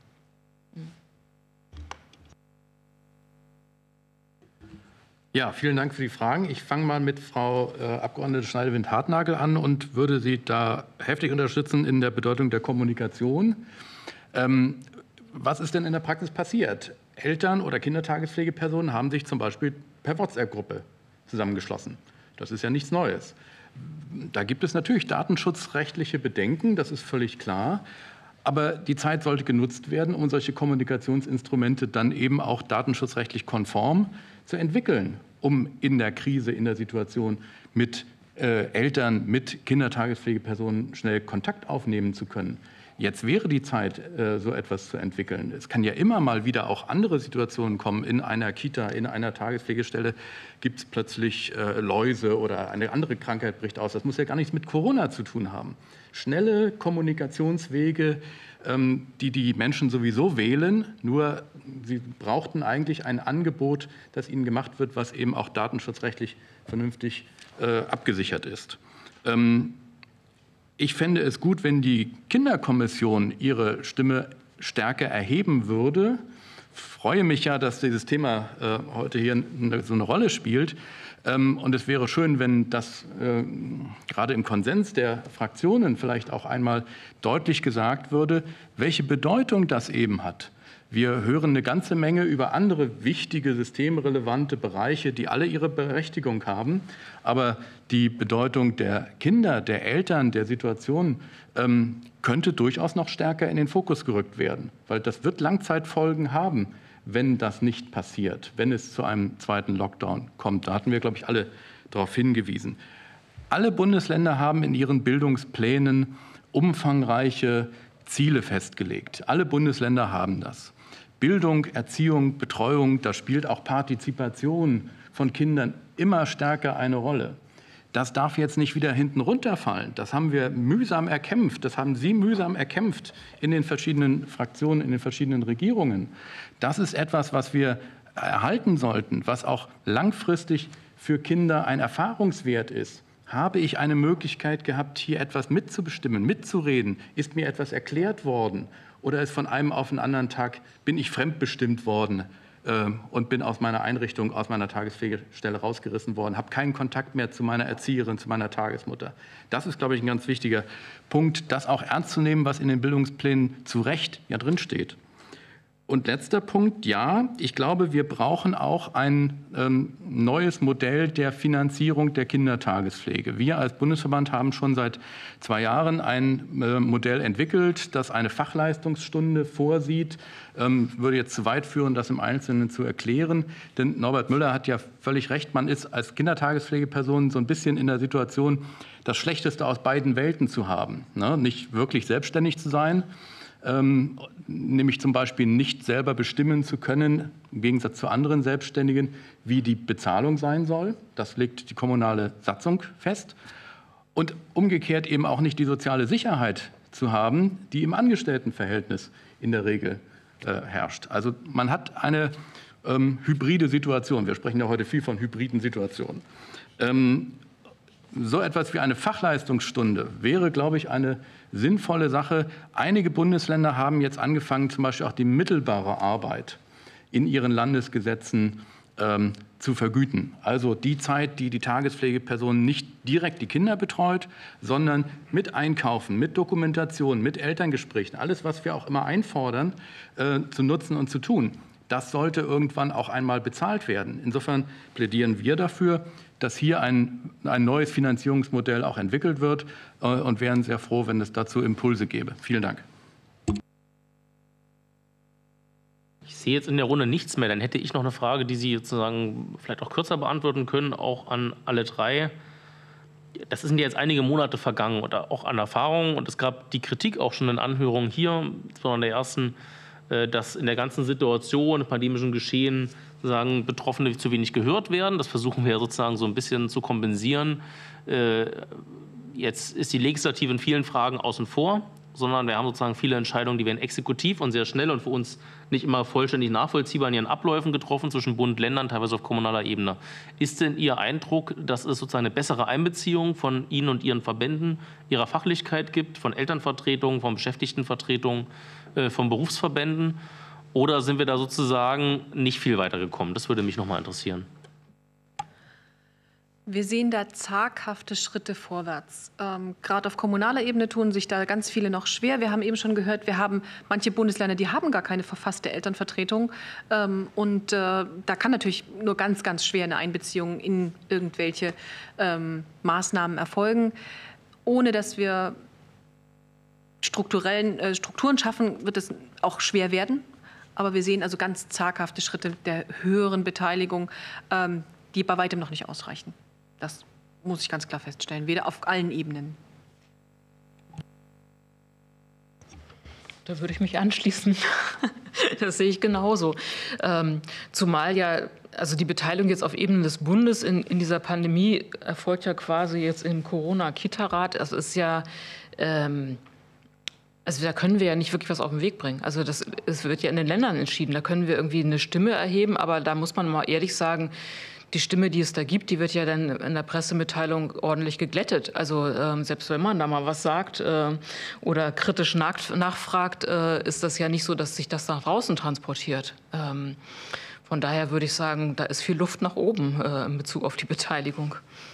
Ja, vielen Dank für die Fragen. Ich fange mal mit Frau äh, Abgeordnete Schneidewind-Hartnagel an und würde Sie da heftig unterstützen in der Bedeutung der Kommunikation. Ähm, was ist denn in der Praxis passiert? Eltern oder Kindertagespflegepersonen haben sich zum Beispiel per WhatsApp-Gruppe zusammengeschlossen. Das ist ja nichts Neues. Da gibt es natürlich datenschutzrechtliche Bedenken, das ist völlig klar. Aber die Zeit sollte genutzt werden, um solche Kommunikationsinstrumente dann eben auch datenschutzrechtlich konform zu entwickeln, um in der Krise, in der Situation mit äh, Eltern, mit Kindertagespflegepersonen schnell Kontakt aufnehmen zu können. Jetzt wäre die Zeit, äh, so etwas zu entwickeln. Es kann ja immer mal wieder auch andere Situationen kommen. In einer Kita, in einer Tagespflegestelle gibt es plötzlich äh, Läuse oder eine andere Krankheit bricht aus. Das muss ja gar nichts mit Corona zu tun haben. Schnelle Kommunikationswege, ähm, die die Menschen sowieso wählen, nur sie brauchten eigentlich ein Angebot, das ihnen gemacht wird, was eben auch datenschutzrechtlich vernünftig äh, abgesichert ist. Ähm, Ich fände es gut, wenn die Kinderkommission ihre Stimme stärker erheben würde. Ich freue mich ja, dass dieses Thema äh, heute hier eine, so eine Rolle spielt. Ähm, und es wäre schön, wenn das äh, gerade im Konsens der Fraktionen vielleicht auch einmal deutlich gesagt würde, welche Bedeutung das eben hat. Wir hören eine ganze Menge über andere wichtige, systemrelevante Bereiche, die alle ihre Berechtigung haben. Aber die Bedeutung der Kinder, der Eltern, der Situation ähm, könnte durchaus noch stärker in den Fokus gerückt werden. Weil das wird Langzeitfolgen haben, wenn das nicht passiert, wenn es zu einem zweiten Lockdown kommt. Da hatten wir, glaube ich, alle darauf hingewiesen. Alle Bundesländer haben in ihren Bildungsplänen umfangreiche Ziele festgelegt. Alle Bundesländer haben das. Bildung, Erziehung, Betreuung, da spielt auch Partizipation von Kindern immer stärker eine Rolle. Das darf jetzt nicht wieder hinten runterfallen. Das haben wir mühsam erkämpft. Das haben Sie mühsam erkämpft in den verschiedenen Fraktionen, in den verschiedenen Regierungen. Das ist etwas, was wir erhalten sollten, was auch langfristig für Kinder ein Erfahrungswert ist. Habe ich eine Möglichkeit gehabt, hier etwas mitzubestimmen, mitzureden? Ist mir etwas erklärt worden? Oder ist von einem auf den anderen Tag, bin ich fremdbestimmt worden äh, und bin aus meiner Einrichtung, aus meiner Tagespflegestelle rausgerissen worden, habe keinen Kontakt mehr zu meiner Erzieherin, zu meiner Tagesmutter. Das ist, glaube ich, ein ganz wichtiger Punkt, das auch ernst zu nehmen, was in den Bildungsplänen zu Recht ja drinsteht. Und letzter Punkt, ja, ich glaube, wir brauchen auch ein ähm, neues Modell der Finanzierung der Kindertagespflege. Wir als Bundesverband haben schon seit zwei Jahren ein äh, Modell entwickelt, das eine Fachleistungsstunde vorsieht. Ähm, würde jetzt zu weit führen, das im Einzelnen zu erklären. Denn Norbert Müller hat ja völlig recht, man ist als Kindertagespflegeperson so ein bisschen in der Situation, das Schlechteste aus beiden Welten zu haben. Ne? Nicht wirklich selbstständig zu sein, Ähm, nämlich zum Beispiel nicht selber bestimmen zu können, im Gegensatz zu anderen Selbstständigen, wie die Bezahlung sein soll. Das legt die kommunale Satzung fest. Und umgekehrt eben auch nicht die soziale Sicherheit zu haben, die im Angestelltenverhältnis in der Regel äh, herrscht. Also man hat eine ähm, hybride Situation. Wir sprechen ja heute viel von hybriden Situationen. Ähm, So etwas wie eine Fachleistungsstunde wäre, glaube ich, eine sinnvolle Sache. Einige Bundesländer haben jetzt angefangen, zum Beispiel auch die mittelbare Arbeit in ihren Landesgesetzen ähm, zu vergüten. Also die Zeit, die die Tagespflegeperson nicht direkt die Kinder betreut, sondern mit Einkaufen, mit Dokumentation, mit Elterngesprächen, alles, was wir auch immer einfordern, äh, zu nutzen und zu tun. Das sollte irgendwann auch einmal bezahlt werden. Insofern plädieren wir dafür, dass hier ein, ein neues Finanzierungsmodell auch entwickelt wird äh, und wären sehr froh, wenn es dazu Impulse gäbe. Vielen Dank. Ich sehe jetzt in der Runde nichts mehr. Dann hätte ich noch eine Frage, die Sie sozusagen vielleicht auch kürzer beantworten können, auch an alle drei. Das sind ja jetzt einige Monate vergangen oder auch an Erfahrungen. Und es gab die Kritik auch schon in Anhörungen hier, insbesondere in der ersten, dass in der ganzen Situation, im pandemischen Geschehen, sozusagen Betroffene zu wenig gehört werden. Das versuchen wir sozusagen so ein bisschen zu kompensieren. Jetzt ist die Legislative in vielen Fragen außen vor, sondern wir haben sozusagen viele Entscheidungen, die werden exekutiv und sehr schnell und für uns nicht immer vollständig nachvollziehbar in ihren Abläufen getroffen zwischen Bund, Ländern, teilweise auf kommunaler Ebene. Ist denn Ihr Eindruck, dass es sozusagen eine bessere Einbeziehung von Ihnen und Ihren Verbänden, Ihrer Fachlichkeit gibt, von Elternvertretungen, von Beschäftigtenvertretungen, von Berufsverbänden? Oder sind wir da sozusagen nicht viel weitergekommen? Das würde mich noch mal interessieren. Wir sehen da zaghafte Schritte vorwärts. Ähm, Gerade auf kommunaler Ebene tun sich da ganz viele noch schwer. Wir haben eben schon gehört, wir haben manche Bundesländer, die haben gar keine verfasste Elternvertretung. Ähm, und äh, da kann natürlich nur ganz, ganz schwer eine Einbeziehung in irgendwelche ähm, Maßnahmen erfolgen. Ohne dass wir strukturellen äh, Strukturen schaffen, wird es auch schwer werden. Aber wir sehen also ganz zaghafte Schritte der höheren Beteiligung, ähm, die bei weitem noch nicht ausreichen. Das muss ich ganz klar feststellen, weder auf allen Ebenen. Da würde ich mich anschließen. Das sehe ich genauso. Ähm, zumal ja also die Beteiligung jetzt auf Ebene des Bundes in, in dieser Pandemie erfolgt ja quasi jetzt im Corona-Kita-Rat. Das ist ja ähm, Also da können wir ja nicht wirklich was auf den Weg bringen. Also das, das wird ja in den Ländern entschieden. Da können wir irgendwie eine Stimme erheben, aber da muss man mal ehrlich sagen, die Stimme, die es da gibt, die wird ja dann in der Pressemitteilung ordentlich geglättet. Also ähm, selbst wenn man da mal was sagt äh, oder kritisch nach, nachfragt, äh, ist das ja nicht so, dass sich das nach draußen transportiert. Ähm, von daher würde ich sagen, da ist viel Luft nach oben äh, in Bezug auf die Beteiligung.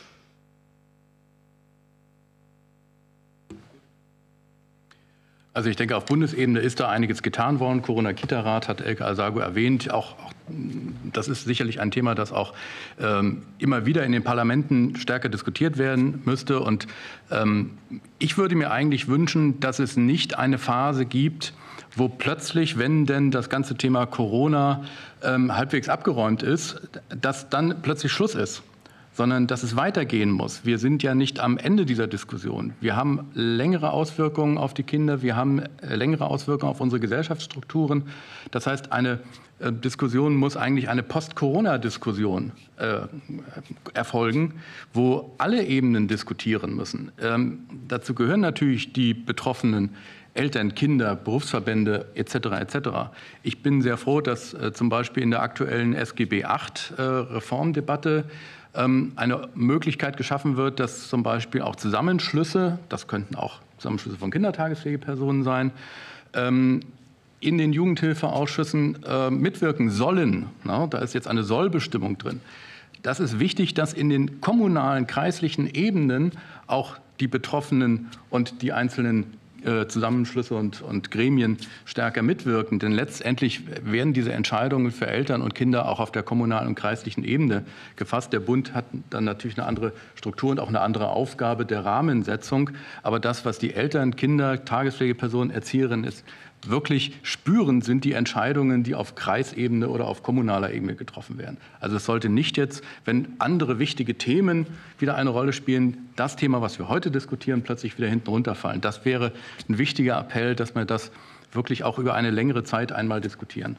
Also ich denke, auf Bundesebene ist da einiges getan worden. Corona-Kita-Rat hat Elke Asago erwähnt. Auch, auch das ist sicherlich ein Thema, das auch ähm, immer wieder in den Parlamenten stärker diskutiert werden müsste. Und ähm, ich würde mir eigentlich wünschen, dass es nicht eine Phase gibt, wo plötzlich, wenn denn das ganze Thema Corona ähm, halbwegs abgeräumt ist, dass dann plötzlich Schluss ist. sondern dass es weitergehen muss. Wir sind ja nicht am Ende dieser Diskussion. Wir haben längere Auswirkungen auf die Kinder, wir haben längere Auswirkungen auf unsere Gesellschaftsstrukturen. Das heißt, eine äh, Diskussion muss eigentlich eine Post-Corona-Diskussion äh, erfolgen, wo alle Ebenen diskutieren müssen. Ähm, dazu gehören natürlich die betroffenen Eltern, Kinder, Berufsverbände et cetera et cetera. Ich bin sehr froh, dass äh, zum Beispiel in der aktuellen S G B acht äh, Reformdebatte ähm, eine Möglichkeit geschaffen wird, dass zum Beispiel auch Zusammenschlüsse, das könnten auch Zusammenschlüsse von Kindertagespflegepersonen sein, ähm, in den Jugendhilfeausschüssen äh, mitwirken sollen. Na, da ist jetzt eine Sollbestimmung drin. Das ist wichtig, dass in den kommunalen, kreislichen Ebenen auch die Betroffenen und die einzelnen Zusammenschlüsse und, und Gremien stärker mitwirken. Denn letztendlich werden diese Entscheidungen für Eltern und Kinder auch auf der kommunalen und kreislichen Ebene gefasst. Der Bund hat dann natürlich eine andere Struktur und auch eine andere Aufgabe der Rahmensetzung. Aber das, was die Eltern, Kinder, Tagespflegepersonen, Erzieherinnen ist, wirklich spüren, sind die Entscheidungen, die auf Kreisebene oder auf kommunaler Ebene getroffen werden. Also es sollte nicht jetzt, wenn andere wichtige Themen wieder eine Rolle spielen, das Thema, was wir heute diskutieren, plötzlich wieder hinten runterfallen. Das wäre ein wichtiger Appell, dass wir das wirklich auch über eine längere Zeit einmal diskutieren.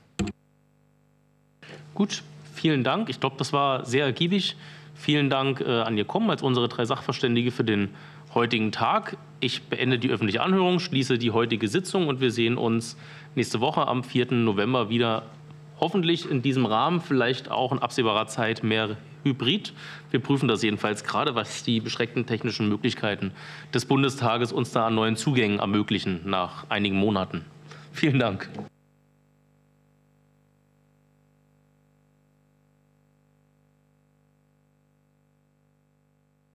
Gut, vielen Dank. Ich glaube, das war sehr ergiebig. Vielen Dank äh, an Ihr Kommen als unsere drei Sachverständige für den heutigen Tag. Ich beende die öffentliche Anhörung, schließe die heutige Sitzung und wir sehen uns nächste Woche am vierten November wieder. Hoffentlich in diesem Rahmen, vielleicht auch in absehbarer Zeit mehr hybrid. Wir prüfen das jedenfalls gerade, was die beschränkten technischen Möglichkeiten des Bundestages uns da an neuen Zugängen ermöglichen nach einigen Monaten. Vielen Dank.